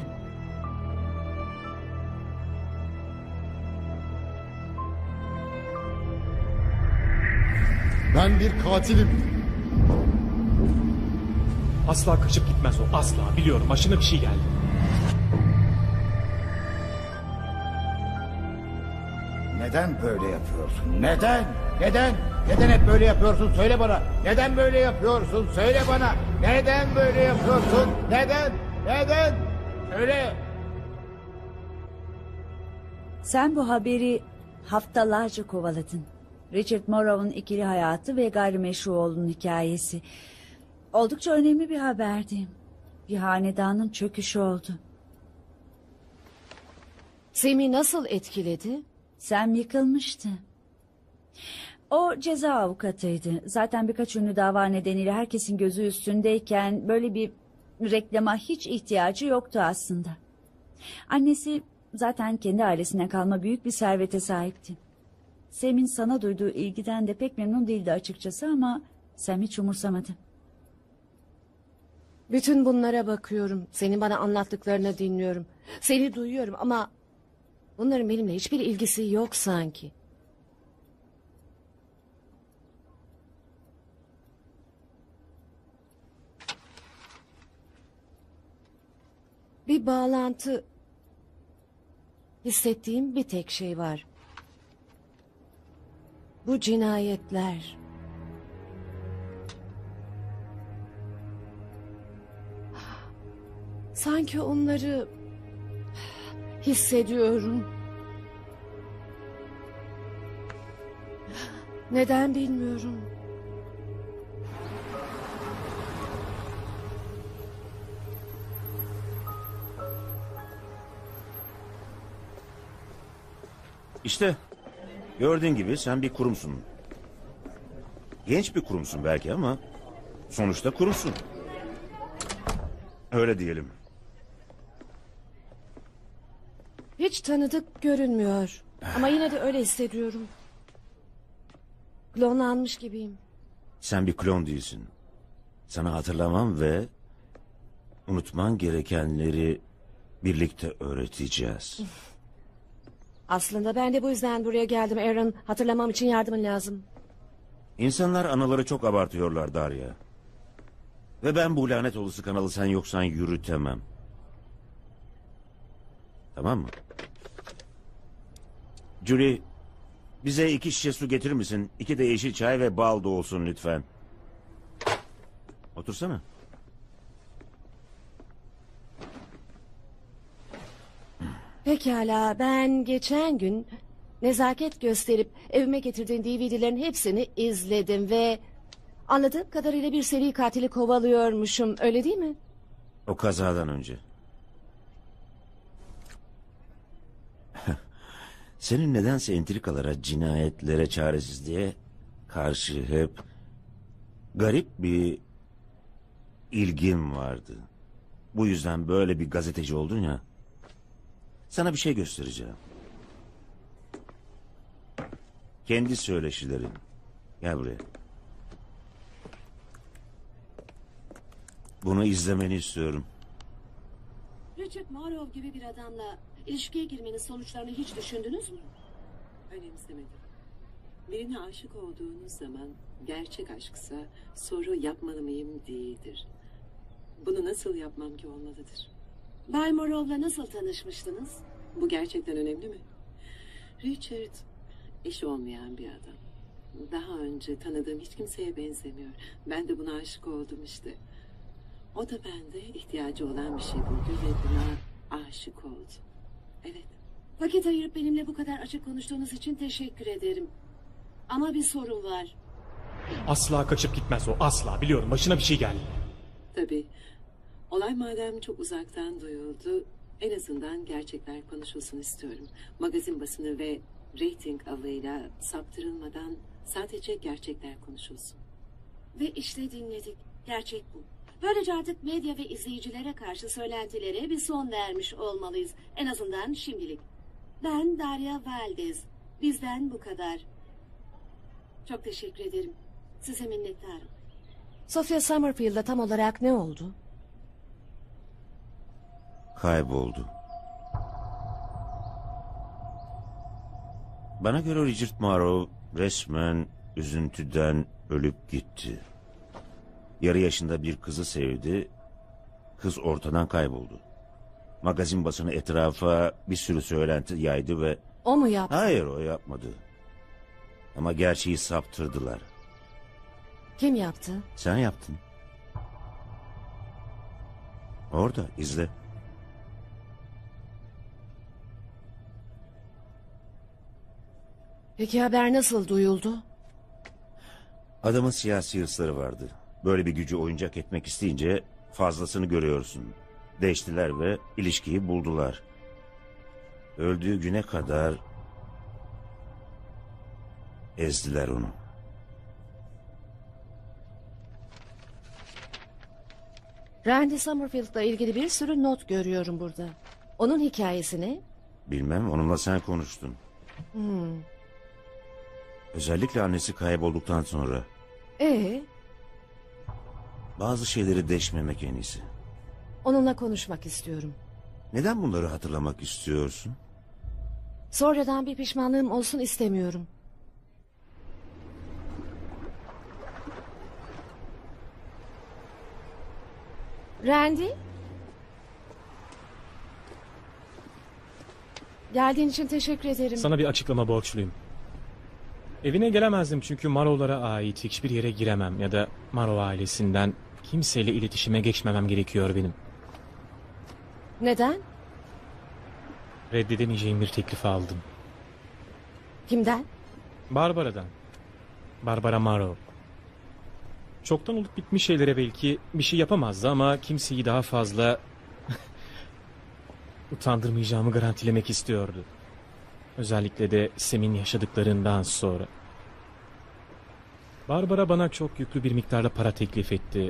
Ben bir katilim. Asla kaçıp gitmez o, asla. Biliyorum, başına bir şey geldi. Neden böyle yapıyorsun? Neden? Neden? Neden hep böyle yapıyorsun? Söyle bana. Neden böyle yapıyorsun? Söyle bana. Neden böyle yapıyorsun? Neden? Neden? Söyle. Sen bu haberi haftalarca kovaladın. Richard Morrow'un ikili hayatı ve gayrimeşru oğlunun hikayesi. Oldukça önemli bir haberdi. Bir hanedanın çöküşü oldu. Sam'i nasıl etkiledi? Sam yıkılmıştı. O ceza avukatıydı. Zaten birkaç ünlü dava nedeniyle herkesin gözü üstündeyken böyle bir reklama hiç ihtiyacı yoktu aslında. Annesi zaten kendi ailesine kalma büyük bir servete sahipti. Sam'in sana duyduğu ilgiden de pek memnun değildi açıkçası ama Sam hiç umursamadı. Bütün bunlara bakıyorum. Senin bana anlattıklarını dinliyorum. Seni duyuyorum ama bunların benimle hiçbir ilgisi yok sanki. Bir bağlantı hissettiğim bir tek şey var. Bu cinayetler. Sanki onları hissediyorum. Neden bilmiyorum. İşte gördüğün gibi sen bir kurumsun. Genç bir kurumsun belki ama sonuçta kurumsun. Öyle diyelim. Hiç tanıdık görünmüyor. Ama yine de öyle hissediyorum. Klonlanmış gibiyim. Sen bir klon değilsin. Sana hatırlamam ve unutman gerekenleri birlikte öğreteceğiz. Aslında ben de bu yüzden buraya geldim Aaron. Hatırlamam için yardımın lazım. İnsanlar anıları çok abartıyorlar Darya. Ve ben bu lanet olası kanalı sen yoksan yürütemem. Tamam mı? Julie, bize iki şişe su getirir misin? İki de yeşil çay ve bal da olsun lütfen. Otursana. Pekala, ben geçen gün nezaket gösterip evime getirdiğin D V D'lerin hepsini izledim ve anladığım kadarıyla bir seri katili kovalıyormuşum, öyle değil mi? O kazadan önce. Senin nedense entrikalara, cinayetlere, çaresizliğe karşı hep garip bir ilgin vardı. Bu yüzden böyle bir gazeteci oldun ya. Sana bir şey göstereceğim. Kendi söyleşilerin. Gel buraya. Bunu izlemeni istiyorum. Richard Marlowe gibi bir adamla ilişkiye girmenin sonuçlarını hiç düşündünüz mü? Önemsemedim. Birine aşık olduğunuz zaman gerçek aşksa soru yapmalı mıyım değildir. Bunu nasıl yapmam ki olmalıdır. Bay Marlowe'la nasıl tanışmıştınız? Bu gerçekten önemli mi? Richard eşi olmayan bir adam. Daha önce tanıdığım hiç kimseye benzemiyor. Ben de buna aşık oldum işte. O da bende ihtiyacı olan bir şey buldu ve buna aşık oldu. Evet. Vakit ayırıp benimle bu kadar açık konuştuğunuz için teşekkür ederim. Ama bir sorun var. Asla kaçıp gitmez o, asla. Biliyorum, başına bir şey geldi. Tabii. Olay madem çok uzaktan duyuldu, en azından gerçekler konuşulsun istiyorum. Magazin basını ve reyting avıyla saptırılmadan sadece gerçekler konuşulsun. Ve işte dinledik. Gerçek bu. Böylece artık medya ve izleyicilere karşı söylentilere bir son vermiş olmalıyız. En azından şimdilik. Ben Darya Valdez. Bizden bu kadar. Çok teşekkür ederim. Size minnettarım. Sophia Summerfield'a tam olarak ne oldu? Kayboldu. Bana göre Richard Marlowe resmen üzüntüden ölüp gitti. Yarı yaşında bir kızı sevdi. Kız ortadan kayboldu. Magazin basını etrafa bir sürü söylenti yaydı ve... O mu yaptı? Hayır, o yapmadı. Ama gerçeği saptırdılar. Kim yaptı? Sen yaptın. Orada izle. Peki haber nasıl duyuldu? Adamın siyasi hırsları vardı. Böyle bir gücü oyuncak etmek isteyince fazlasını görüyorsun. Değiştiler ve ilişkiyi buldular. Öldüğü güne kadar ezdiler onu. Randy Summerfield'la ilgili bir sürü not görüyorum burada. Onun hikayesini... Bilmem, onunla sen konuştun. Hmm. Özellikle annesi kaybolduktan sonra. Ee, Bazı şeyleri deşmemek en iyisi. onunla konuşmak istiyorum. Neden bunları hatırlamak istiyorsun? Sonradan bir pişmanlığım olsun istemiyorum. Randy? Geldiğin için teşekkür ederim. Sana bir açıklama borçluyum. Evine gelemezdim çünkü Marlow'lara ait hiçbir yere giremem ya da Marlow ailesinden kimseyle iletişime geçmemem gerekiyor benim. Neden? Reddedemeyeceğim bir teklif aldım. Kimden? Barbara'dan. Barbara Marlowe. Çoktan olup bitmiş şeylere belki bir şey yapamazdı ama kimseyi daha fazla utandırmayacağımı garantilemek istiyordu. Özellikle de Sam'in yaşadıklarından sonra. Barbara bana çok yüklü bir miktarda para teklif etti.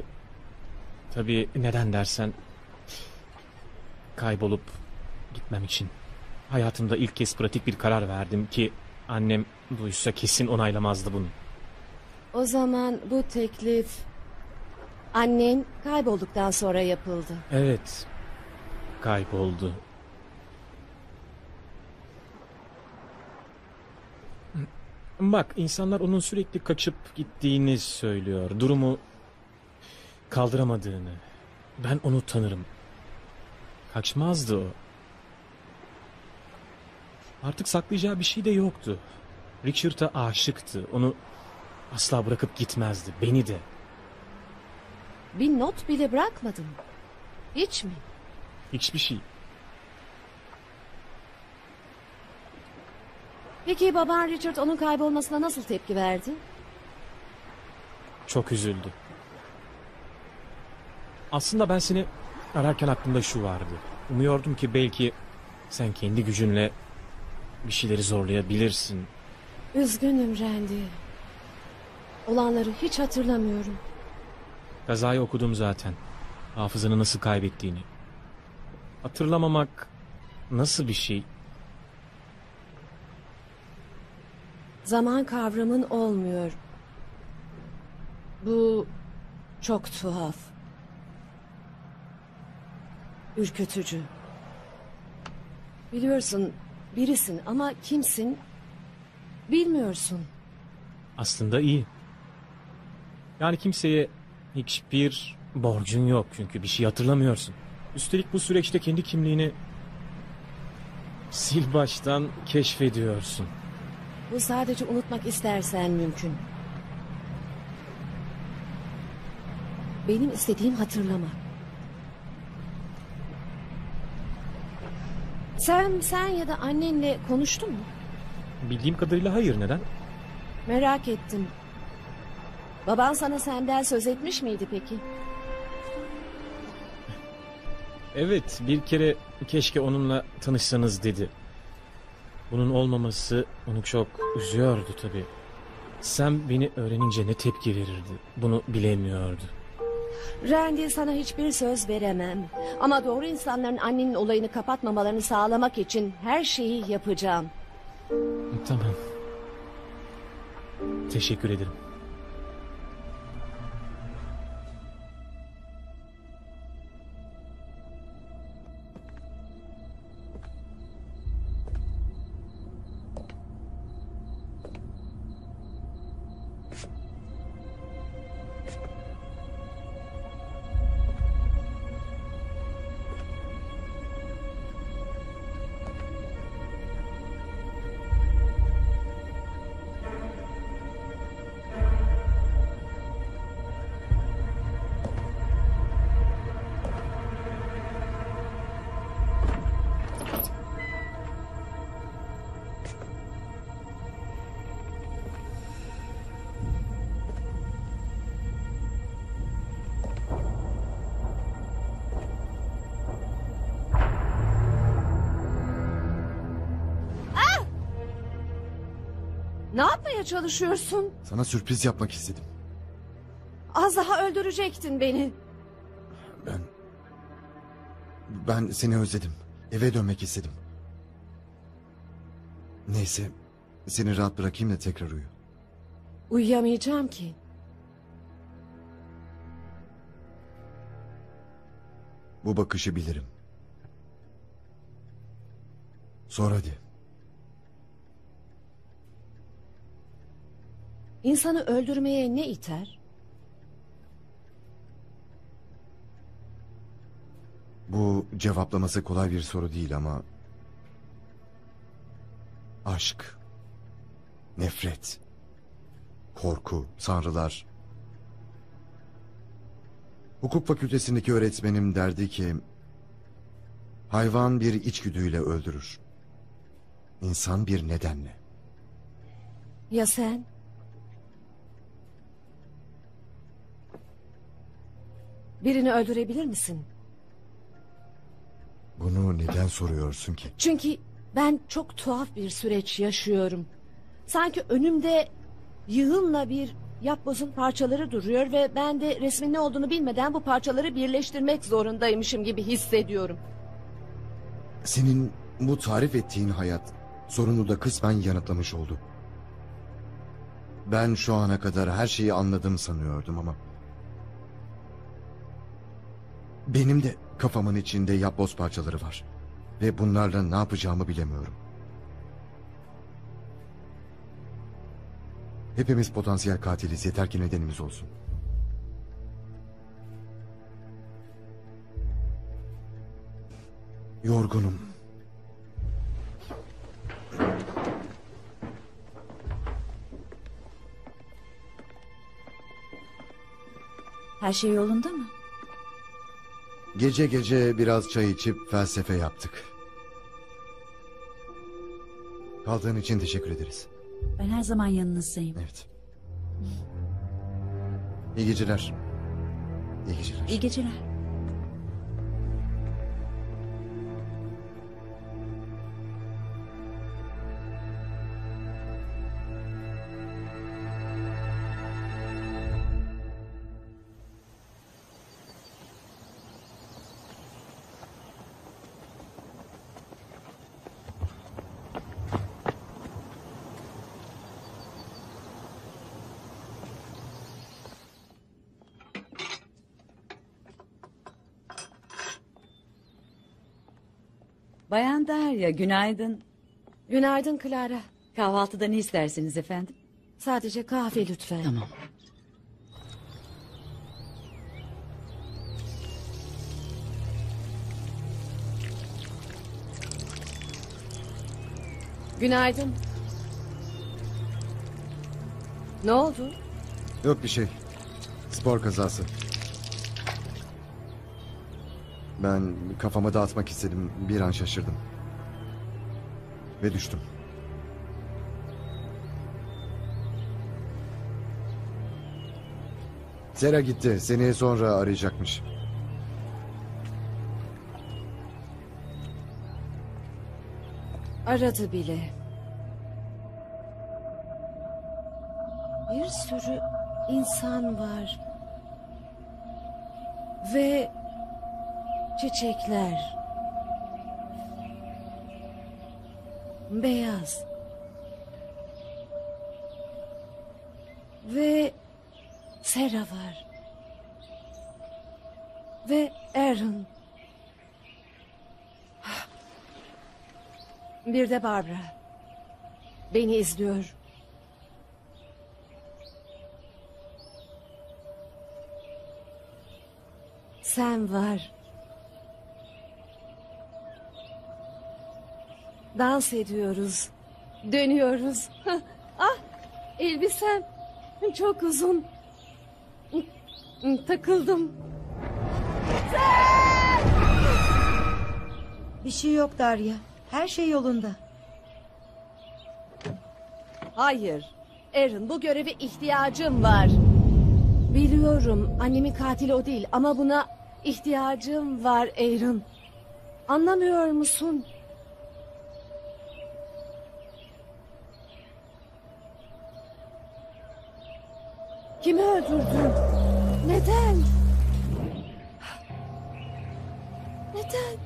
Tabii neden dersen kaybolup gitmem için. Hayatımda ilk kez pratik bir karar verdim ki annem duysa kesin onaylamazdı bunu. O zaman bu teklif annen kaybolduktan sonra yapıldı. Evet, kayboldu. Bak, insanlar onun sürekli kaçıp gittiğini söylüyor. Durumu kaldıramadığını. Ben onu tanırım. Kaçmazdı o. Artık saklayacağı bir şey de yoktu. Richard'a aşıktı. Onu asla bırakıp gitmezdi. Beni de. Bir not bile bırakmadın. Hiç mi? Hiçbir şey. Peki baban Richard onun kaybolmasına nasıl tepki verdi? Çok üzüldü. Aslında ben seni ararken aklımda şu vardı. Umuyordum ki belki sen kendi gücünle bir şeyleri zorlayabilirsin. Üzgünüm Randy. Olanları hiç hatırlamıyorum. Kazayı okudum zaten. Hafızanı nasıl kaybettiğini. Hatırlamamak nasıl bir şey? Zaman kavramın olmuyor. Bu çok tuhaf. Ürkütücü. Biliyorsun birisin ama kimsin bilmiyorsun. Aslında iyi. Yani kimseye hiçbir borcun yok çünkü bir şey hatırlamıyorsun. Üstelik bu süreçte kendi kimliğini sil baştan keşfediyorsun. Bu sadece unutmak istersen mümkün. Benim istediğim hatırlamak. Sen, sen ya da annenle konuştun mu? Bildiğim kadarıyla hayır. Neden? Merak ettim. Baban sana senden söz etmiş miydi peki? Evet, bir kere keşke onunla tanışsanız dedi. Bunun olmaması onu çok üzüyordu tabii. Sam beni öğrenince ne tepki verirdi bunu bilemiyordu. Randy, sana hiçbir söz veremem. Ama doğru insanların annenin olayını kapatmamalarını sağlamak için her şeyi yapacağım. Tamam. Teşekkür ederim. Ne yapmaya çalışıyorsun? Sana sürpriz yapmak istedim. Az daha öldürecektin beni. Ben... Ben seni özledim. Eve dönmek istedim. Neyse, seni rahat bırakayım da tekrar uyu. Uyuyamayacağım ki. Bu bakışı bilirim. Sor hadi. İnsanı öldürmeye ne iter? Bu cevaplaması kolay bir soru değil ama... Aşk, nefret, korku, tanrılar... Hukuk fakültesindeki öğretmenim derdi ki... Hayvan bir içgüdüyle öldürür. İnsan bir nedenle. Ya sen? Birini öldürebilir misin? Bunu neden soruyorsun ki? Çünkü ben çok tuhaf bir süreç yaşıyorum. Sanki önümde yığınla bir yapbozun parçaları duruyor ve ben de resmin ne olduğunu bilmeden bu parçaları birleştirmek zorundaymışım gibi hissediyorum. Senin Bu tarif ettiğin hayat sorunu da kısmen yanıtlamış oldu. Ben şu ana kadar her şeyi anladım sanıyordum ama... Benim de kafamın içinde yapboz parçaları var. Ve bunlarla ne yapacağımı bilemiyorum. Hepimiz potansiyel katiliz, yeter ki nedenimiz olsun. Yorgunum. Her şey yolunda mı? Gece gece biraz çay içip felsefe yaptık. Kaldığın için teşekkür ederiz. Ben her zaman yanınızdayım. Evet. İyi geceler. İyi geceler. İyi geceler. Bayan Darya, günaydın. Günaydın Clara. Kahvaltıda ne istersiniz efendim? Sadece kahve lütfen. Tamam. Günaydın. Ne oldu? Yok bir şey. Spor kazası. Ben kafamı dağıtmak istedim. Bir an şaşırdım. Ve düştüm. Sera gitti. Seni sonra arayacakmış. Aradı bile. Bir sürü insan var. Ve çiçekler. Beyaz. Ve Sera var. Ve Aaron. Bir de Barbara. Beni izliyor. Sam var. Dans ediyoruz. Dönüyoruz. Ah, elbisem çok uzun. Takıldım. Bir şey yok Darya. Her şey yolunda. Hayır. Aaron, bu göreve ihtiyacım var. Biliyorum annemin katili o değil ama buna ihtiyacım var Aaron. Anlamıyor musun? Kimi öldürdün? Neden? Neden?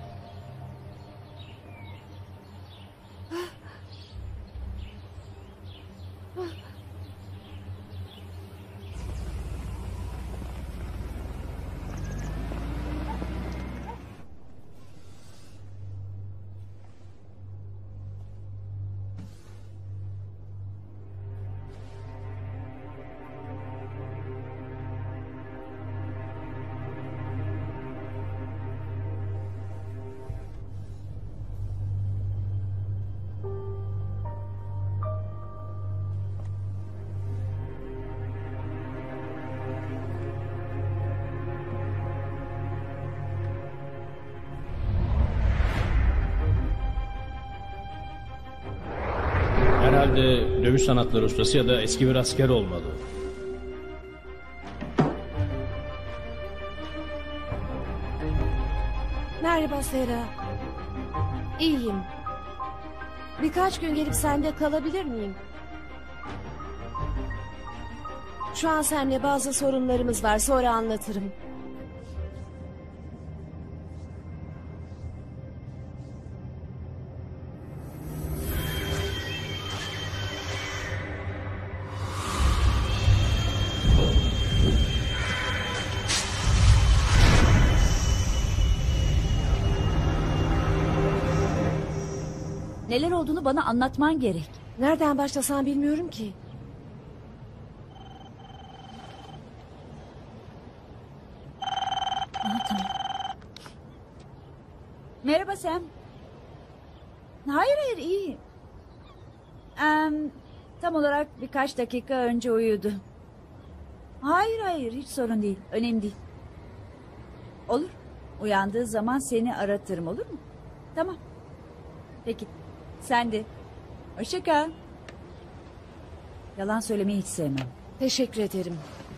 Herhalde dövüş sanatları ustası ya da eski bir asker olmalı. Merhaba Sera. İyiyim. Birkaç gün gelip sende kalabilir miyim? Şu an seninle bazı sorunlarımız var. Sonra anlatırım. Neler olduğunu bana anlatman gerek. Nereden başlasam bilmiyorum ki. Aha, tamam. Merhaba Sam. Hayır hayır iyi. Em, tam olarak birkaç dakika önce uyudu. Hayır hayır hiç sorun değil. Önemli değil. Olur. Uyandığı zaman seni aratırım, olur mu? Tamam. Peki. Sen de. Hoşça kal. Yalan söylemeyi hiç sevmem. Teşekkür ederim.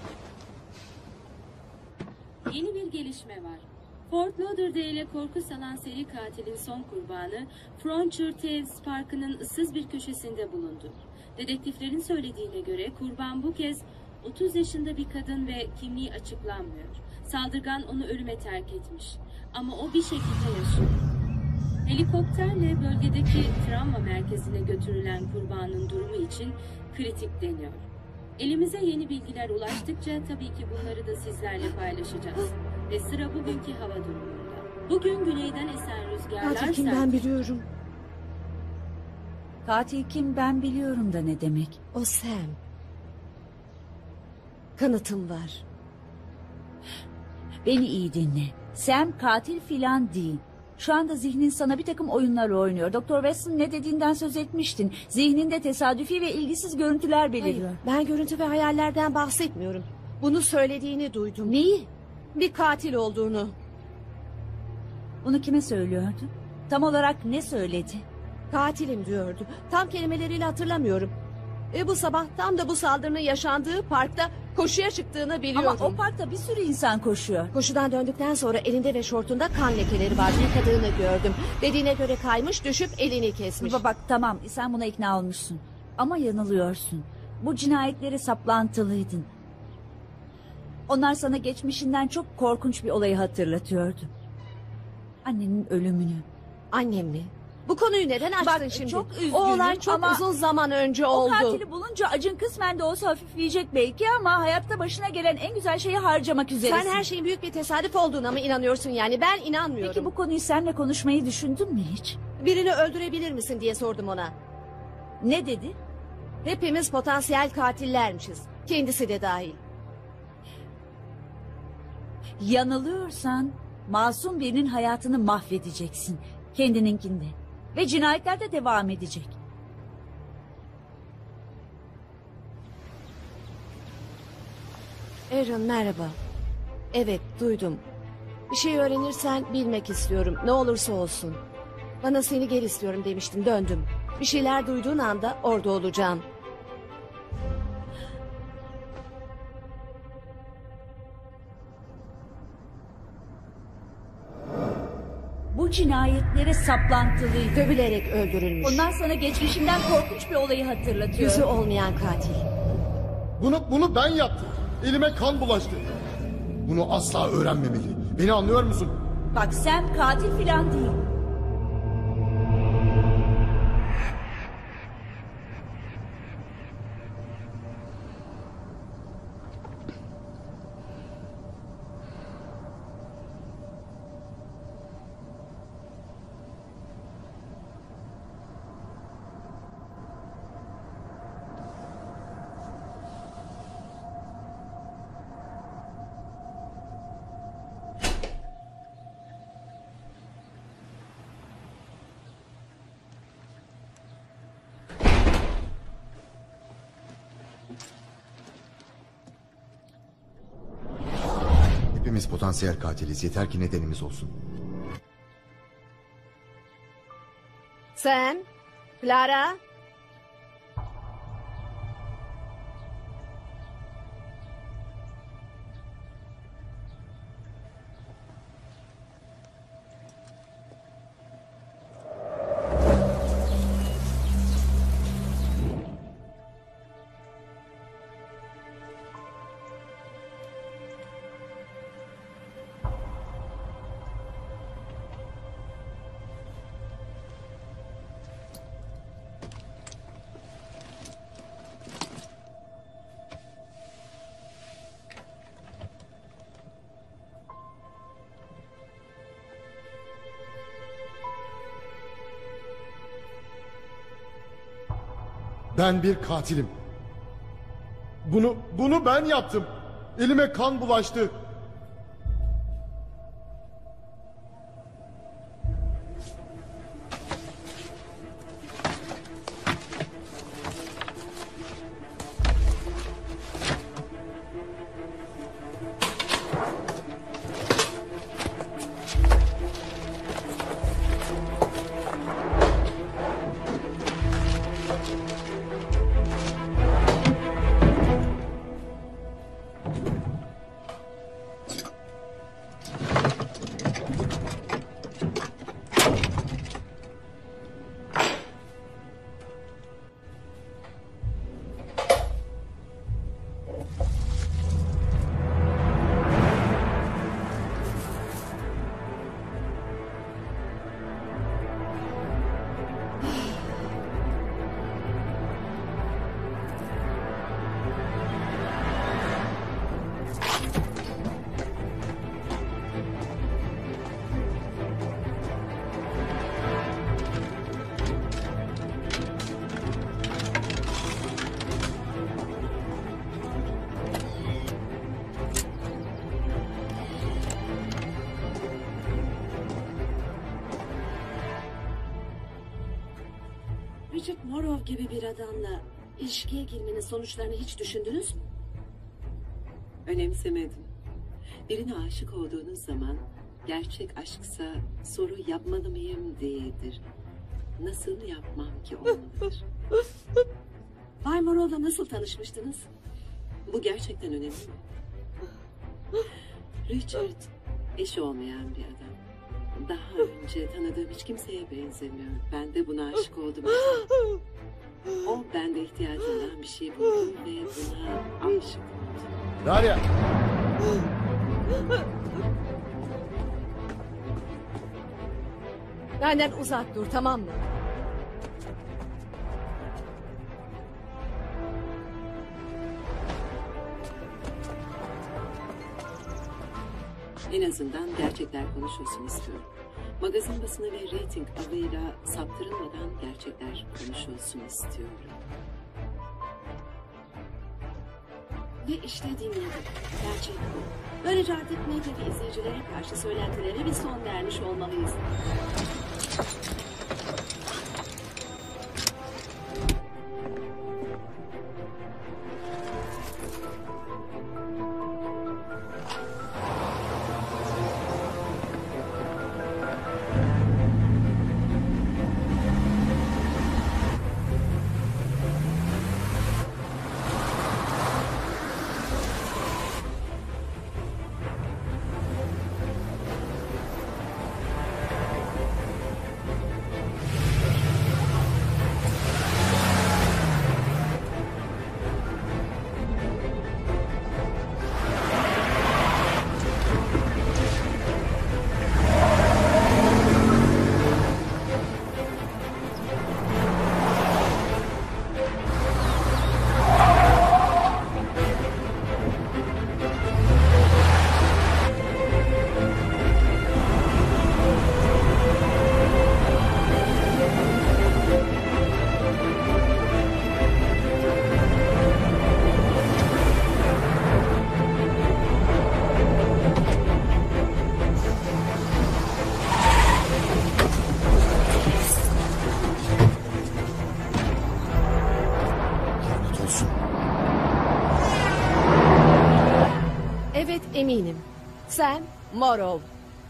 Yeni bir gelişme var. Fort Lauderdale'e korku salan seri katilin son kurbanı Frontier Tales Parkı'nın ıssız bir köşesinde bulundu. Dedektiflerin söylediğine göre kurban bu kez otuz yaşında bir kadın ve kimliği açıklanmıyor. Saldırgan onu ölüme terk etmiş. Ama o bir şekilde yaşıyor. Helikopterle bölgedeki travma merkezine götürülen kurbanın durumu için kritik deniyor. Elimize yeni bilgiler ulaştıkça tabii ki bunları da sizlerle paylaşacağız. Ve sıra bugünkü hava durumunda. Bugün güneyden esen rüzgarlar... Katil kim ben biliyorum. Katil kim ben biliyorum da ne demek? O Sam. Kanıtım var. Beni iyi dinle. Sam katil filan değil. Şu anda zihnin sana bir takım oyunlar oynuyor. Doktor Weston ne dediğinden söz etmiştin. Zihninde tesadüfi ve ilgisiz görüntüler beliriyor. Hayır, ben görüntü ve hayallerden bahsetmiyorum. Bunu söylediğini duydum. Neyi? Bir katil olduğunu. Bunu kime söylüyordu? Tam olarak ne söyledi? Katilim diyordu. Tam kelimeleriyle hatırlamıyorum. E bu sabah tam da bu saldırının yaşandığı parkta koşuya çıktığını biliyordum. Ama o parkta bir sürü insan koşuyor. Koşudan döndükten sonra elinde ve şortunda kan lekeleri var. Yıkadığını gördüm. Dediğine göre kaymış, düşüp elini kesmiş. Bak tamam, sen buna ikna olmuşsun. Ama yanılıyorsun. Bu cinayetleri saplantılıydın. Onlar sana geçmişinden çok korkunç bir olayı hatırlatıyordu. Annenin ölümünü. Annem mi? Bu konuyu neden açtın Bak, şimdi? çok üzgünüm o olay çok ama uzun zaman önce o oldu. O katili bulunca acın kısmen de olsa hafifleyecek belki ama hayatta başına gelen en güzel şeyi harcamak üzeresin. Sen her şeyin büyük bir tesadüf olduğuna mı inanıyorsun yani? Ben inanmıyorum. Peki bu konuyu seninle konuşmayı düşündün mü hiç? Birini öldürebilir misin diye sordum ona. Ne dedi? Hepimiz potansiyel katillermişiz. Kendisi de dahil. Yanılıyorsan masum birinin hayatını mahvedeceksin. Kendininkinde. Ve cinayetler de devam edecek. Aaron merhaba. Evet duydum. Bir şey öğrenirsen bilmek istiyorum. Ne olursa olsun. Bana seni gel istiyorum demiştin, döndüm. Bir şeyler duyduğun anda orada olacağım. Bu cinayetlere saplantılıydı. Dövülerek öldürülmüş. Ondan sana geçmişinden korkunç bir olayı hatırlatıyor. Yüzü olmayan katil. Bunu bunu ben yaptım. Elime kan bulaştı. Bunu asla öğrenmemeli. Beni anlıyor musun? Bak sen katil filan değil. Hepimiz potansiyel katiliz. Yeter ki nedenimiz olsun. Sam, Clara. Ben bir katilim. Bunu, bunu ben yaptım. Elime kan bulaştı. Richard Morrow gibi bir adamla ilişkiye girmenin sonuçlarını hiç düşündünüz mü? Önemsemedim. Birine aşık olduğunuz zaman gerçek aşksa soru yapmalı mıyım diyedir. Nasıl yapmam ki olmalıdır. Bay Morrow'la nasıl tanışmıştınız? Bu gerçekten önemli mi? Richard eşi olmayan bir adam. Daha önce tanıdığım hiç kimseye benzemiyor. Ben de buna aşık oldum. O bende ihtiyacından bir şey buldu ve buna aşık oldu. Darya! Benden uzak dur, tamam mı? En azından gerçekler konuşulsun istiyorum. Magazin basını ve reyting avıyla saptırılmadan gerçekler konuşulsun istiyorum. Ve işte dinledik. Gerçek bu. Böylece artık medya ve izleyicilere karşı söylentilere bir son vermiş olmalıyız. Evet, eminim. Sam Morrow.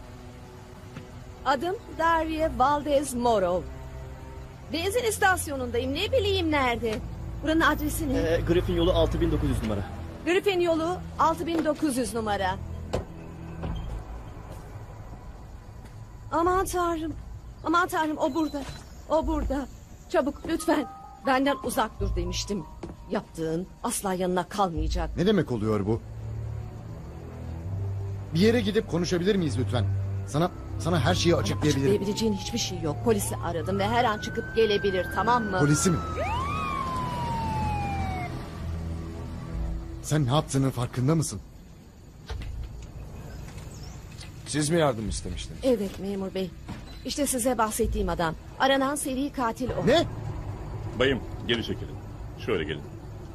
Adım Daria Valdez Morrow. Benzin istasyonundayım. Ne bileyim nerede? Buranın adresi ne? Ee, Griffin yolu altı bin dokuz yüz numara. Griffin yolu altı bin dokuz yüz numara. Aman tanrım. Aman tanrım, o burada. O burada. Çabuk lütfen. Benden uzak dur demiştim. Yaptığın asla yanına kalmayacak. Ne demek oluyor bu? Bir yere gidip konuşabilir miyiz lütfen? Sana sana her şeyi açıklayabilirim. Açıklayabileceğin hiçbir şey yok. Polisi aradım ve her an çıkıp gelebilir, tamam mı? Polisi mi? Sen ne yaptığının farkında mısın? Siz mi yardım istemiştiniz? Evet memur bey. İşte size bahsettiğim adam. Aranan seri katil o. Ne? Bayım, geri çekilin. Şöyle gelin.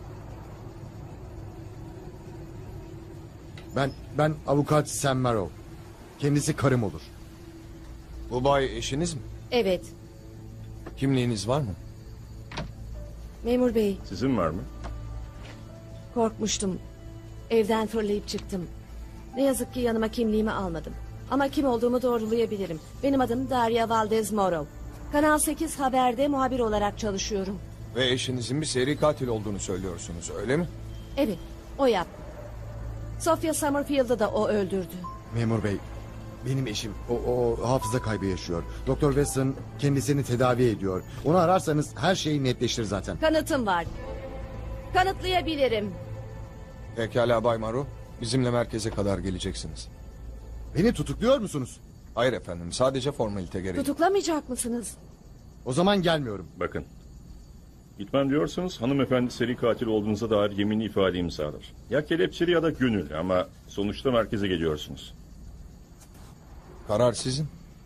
Ben ben avukat Sam Marrow. Kendisi karım olur. Bu bay eşiniz mi? Evet, Kimliğiniz var mı? memur bey, Sizin var mı? korkmuştum. Evden fırlayıp çıktım. Ne yazık ki yanıma kimliğimi almadım. Ama kim olduğumu doğrulayabilirim. Benim adım Daria Valdez Moro. Kanal sekiz Haber'de muhabir olarak çalışıyorum. Ve eşinizin bir seri katil olduğunu söylüyorsunuz, öyle mi? Evet, o yaptı. Sofia Summerfield'ı da o öldürdü. Memur bey, benim eşim o, o hafıza kaybı yaşıyor. Doktor Wesson kendisini tedavi ediyor. Onu ararsanız her şey netleşir zaten. Kanıtım var. Kanıtlayabilirim. Pekala Bay Maro, bizimle merkeze kadar geleceksiniz. Beni tutukluyor musunuz? Hayır efendim, sadece formalite gereği. Tutuklamayacak mısınız? O zaman gelmiyorum. Bakın. Gitmem diyorsanız hanımefendi seri katil olduğunuza dair yeminli ifade imzalar. Ya kelepçeli ya da gönüllü ama sonuçta merkeze geliyorsunuz. Karar sizin.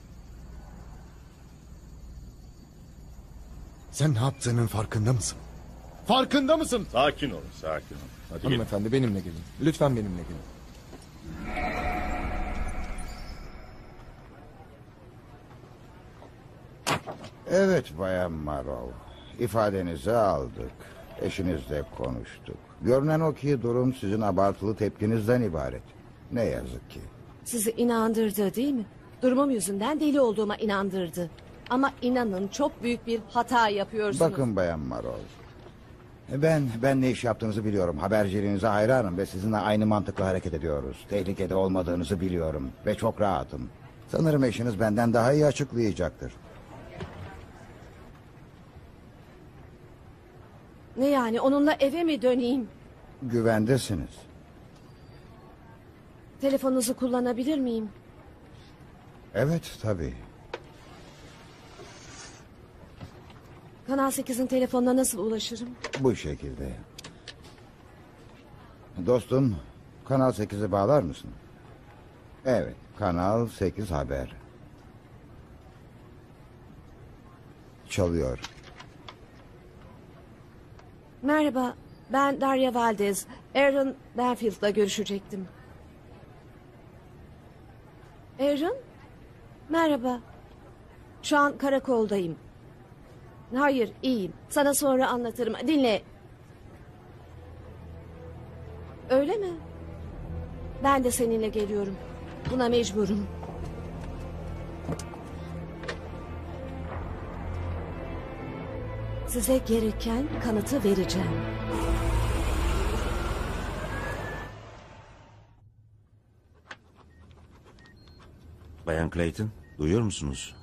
Sen ne yaptığının farkında mısın? Farkında mısın? Sakin olun, sakin olun. Hadi gelin. Hanımefendi benimle gelin. Lütfen benimle gelin. Evet Bayan Marov. İfadenizi aldık. Eşinizle konuştuk. Görünen o ki durum sizin abartılı tepkinizden ibaret. Ne yazık ki. Sizi inandırdı değil mi? Durumum yüzünden deli olduğuma inandırdı. Ama inanın çok büyük bir hata yapıyorsunuz. Bakın Bayan Marov. Ben ben ne iş yaptığınızı biliyorum. Haberciliğinize hayranım ve sizinle aynı mantıkla hareket ediyoruz. Tehlikede olmadığınızı biliyorum ve çok rahatım. Sanırım eşiniz benden daha iyi açıklayacaktır. Ne yani, onunla eve mi döneyim? Güvendesiniz. Telefonunuzu kullanabilir miyim? Evet tabii. Kanal sekizin telefonuna nasıl ulaşırım? Bu şekilde. Dostum, Kanal sekizi bağlar mısın? Evet, Kanal sekiz Haber. Çalıyor. Merhaba, ben Daria Valdez. Aaron Banfield'la görüşecektim. Aaron? Merhaba. Şu an karakoldayım. Hayır, iyiyim. Sana sonra anlatırım. Dinle. Öyle mi? Ben de seninle geliyorum. Buna mecburum. Size gereken kanıtı vereceğim. Bayan Clayton, duyuyor musunuz?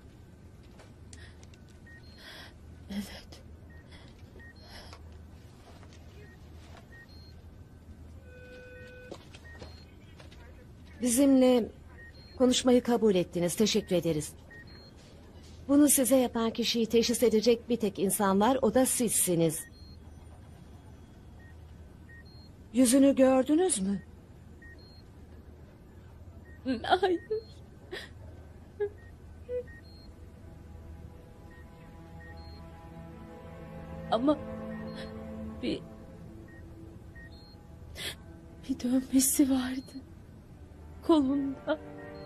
Evet. Bizimle konuşmayı kabul ettiniz. Teşekkür ederiz. Bunu size yapan kişiyi teşhis edecek bir tek insan var. O da sizsiniz. Yüzünü gördünüz mü? Hayır. Ama bir bir dövmesi vardı kolunda.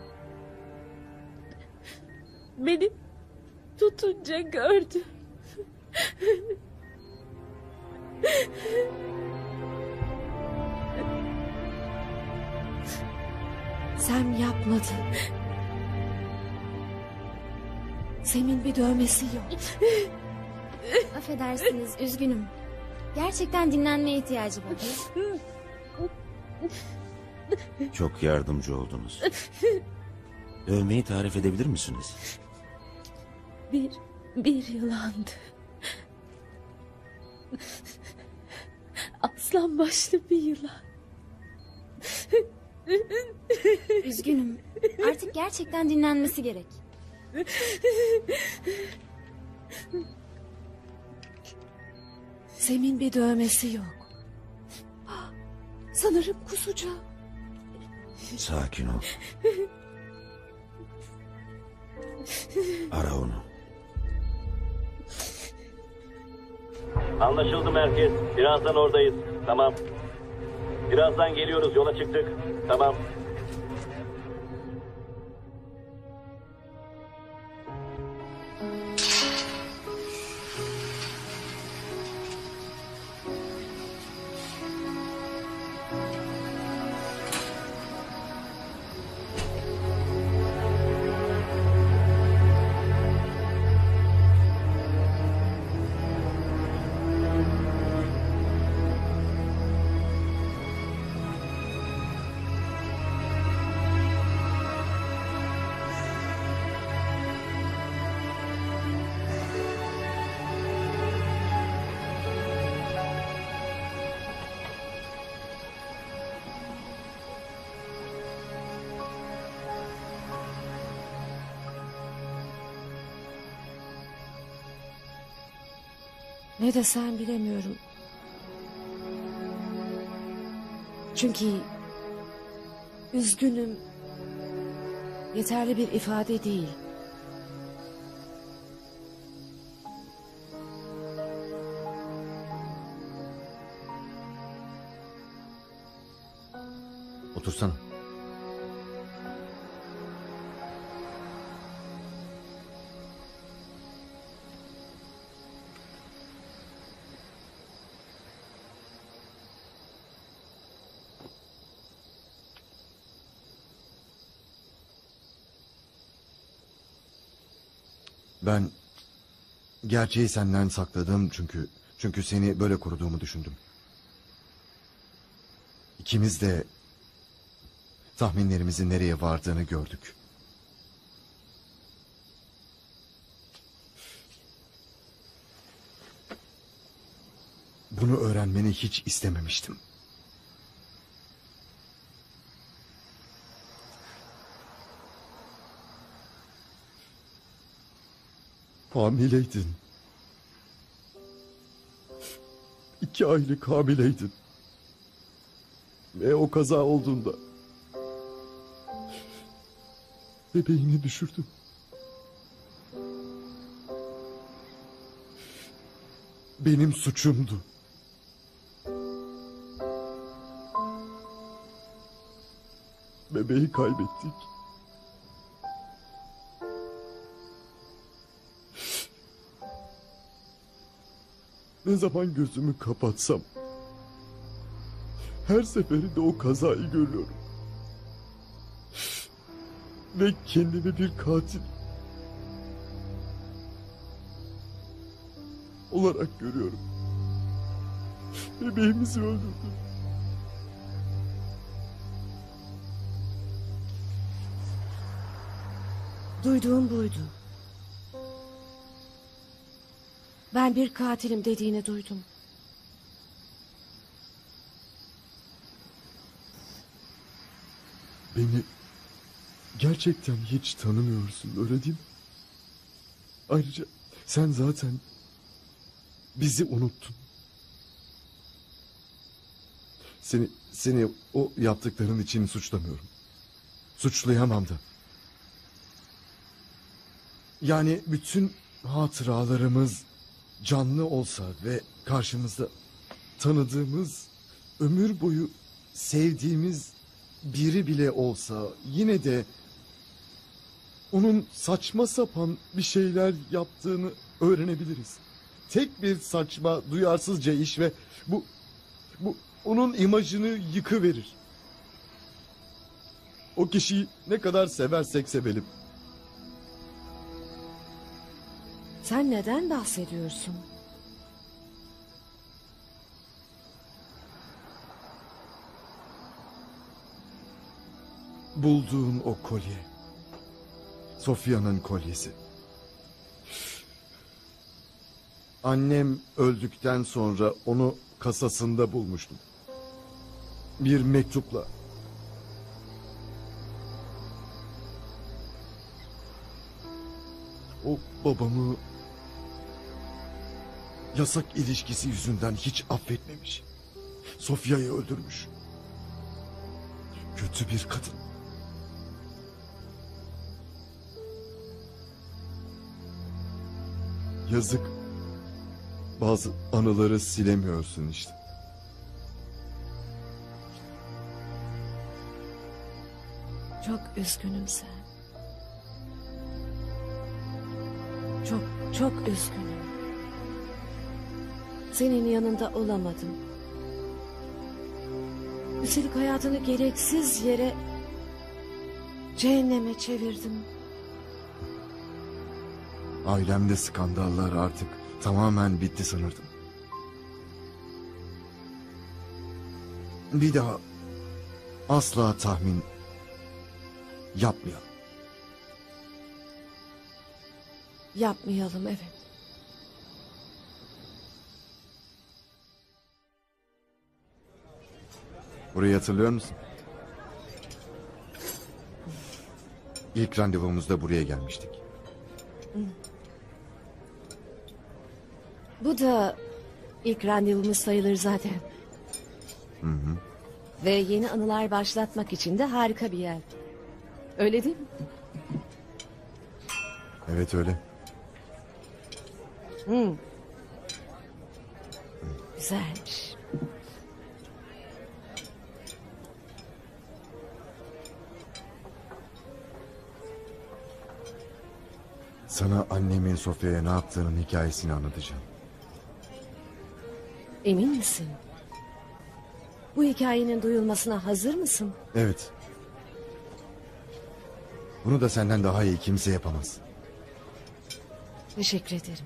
Beni tutunca gördüm. Sen yapmadın. Sem'in bir dövmesi yok. Affedersiniz, üzgünüm. Gerçekten dinlenmeye ihtiyacı var. Çok yardımcı oldunuz. Dövmeyi tarif edebilir misiniz? Bir, bir yılandı. Aslan başlı bir yılan. Üzgünüm. Artık gerçekten dinlenmesi gerek. Sem'in bir dövmesi yok. Sanırım kusacağım. Sakin ol. Ara onu. Anlaşıldı merkez. Birazdan oradayız. Tamam. Birazdan geliyoruz. Yola çıktık. Tamam. Ne desem bilemiyorum. Çünkü üzgünüm yeterli bir ifade değil. Otursana. Ben gerçeği senden sakladım çünkü çünkü seni böyle koruduğumu düşündüm. İkimiz de tahminlerimizin nereye vardığını gördük. Bunu öğrenmeni hiç istememiştim. Hamileydin. İki aylık hamileydin. Ve o kaza olduğunda bebeğini düşürdün. Benim suçumdu. Bebeği kaybettik. Ne zaman gözümü kapatsam her seferinde o kazayı görüyorum. Ve kendimi bir katil olarak görüyorum. Bebeğimizi öldürdü. Duyduğum buydu. Ben bir katilim dediğini duydum. Beni gerçekten hiç tanımıyorsun, öyle değil mi? Ayrıca sen zaten bizi unuttun. Seni, seni o yaptıkların için suçlamıyorum. Suçlayamam da. Yani bütün hatıralarımız canlı olsa ve karşımızda tanıdığımız, ömür boyu sevdiğimiz biri bile olsa yine de onun saçma sapan bir şeyler yaptığını öğrenebiliriz. Tek bir saçma, duyarsızca iş ve bu bu onun imajını yıkıverir. O kişiyi ne kadar seversek sevelim. Sen neden bahsediyorsun? Bulduğun o kolye. Sofya'nın kolyesi. Annem öldükten sonra onu kasasında bulmuştum. Bir mektupla. O babamı yasak ilişkisi yüzünden hiç affetmemiş. Sofya'yı öldürmüş. Kötü bir kadın. Yazık. Bazı anıları silemiyorsun işte. Çok üzgünüm sen. Çok, çok üzgünüm. Senin yanında olamadım. Üstelik hayatını gereksiz yere cehenneme çevirdim. Ailemde skandallar artık tamamen bitti sanırdım. Bir daha asla tahmin yapmayalım. Yapmayalım, evet. Burayı hatırlıyor musun? İlk randevumuzda buraya gelmiştik. Bu da ilk randevumuz sayılır zaten. Hı hı. Ve yeni anılar başlatmak için de harika bir yer. Öyle değil mi? Evet öyle. Hı. Güzelmiş. Sana annemin Sofya'ya ne yaptığının hikayesini anlatacağım. Emin misin? Bu hikayenin duyulmasına hazır mısın? Evet. Bunu da senden daha iyi kimse yapamaz. Teşekkür ederim.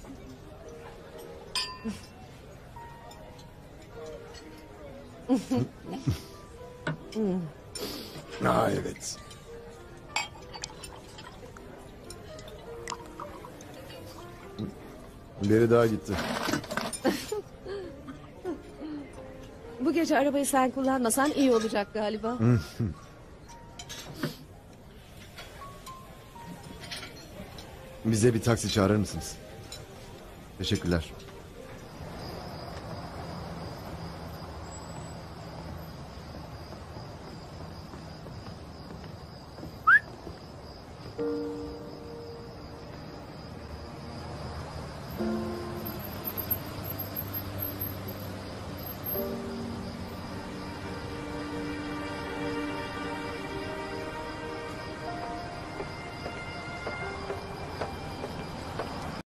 Aa, evet. Biri daha gitti. Bu gece arabayı sen kullanmasan iyi olacak galiba. Bize bir taksi çağırır mısınız? Teşekkürler.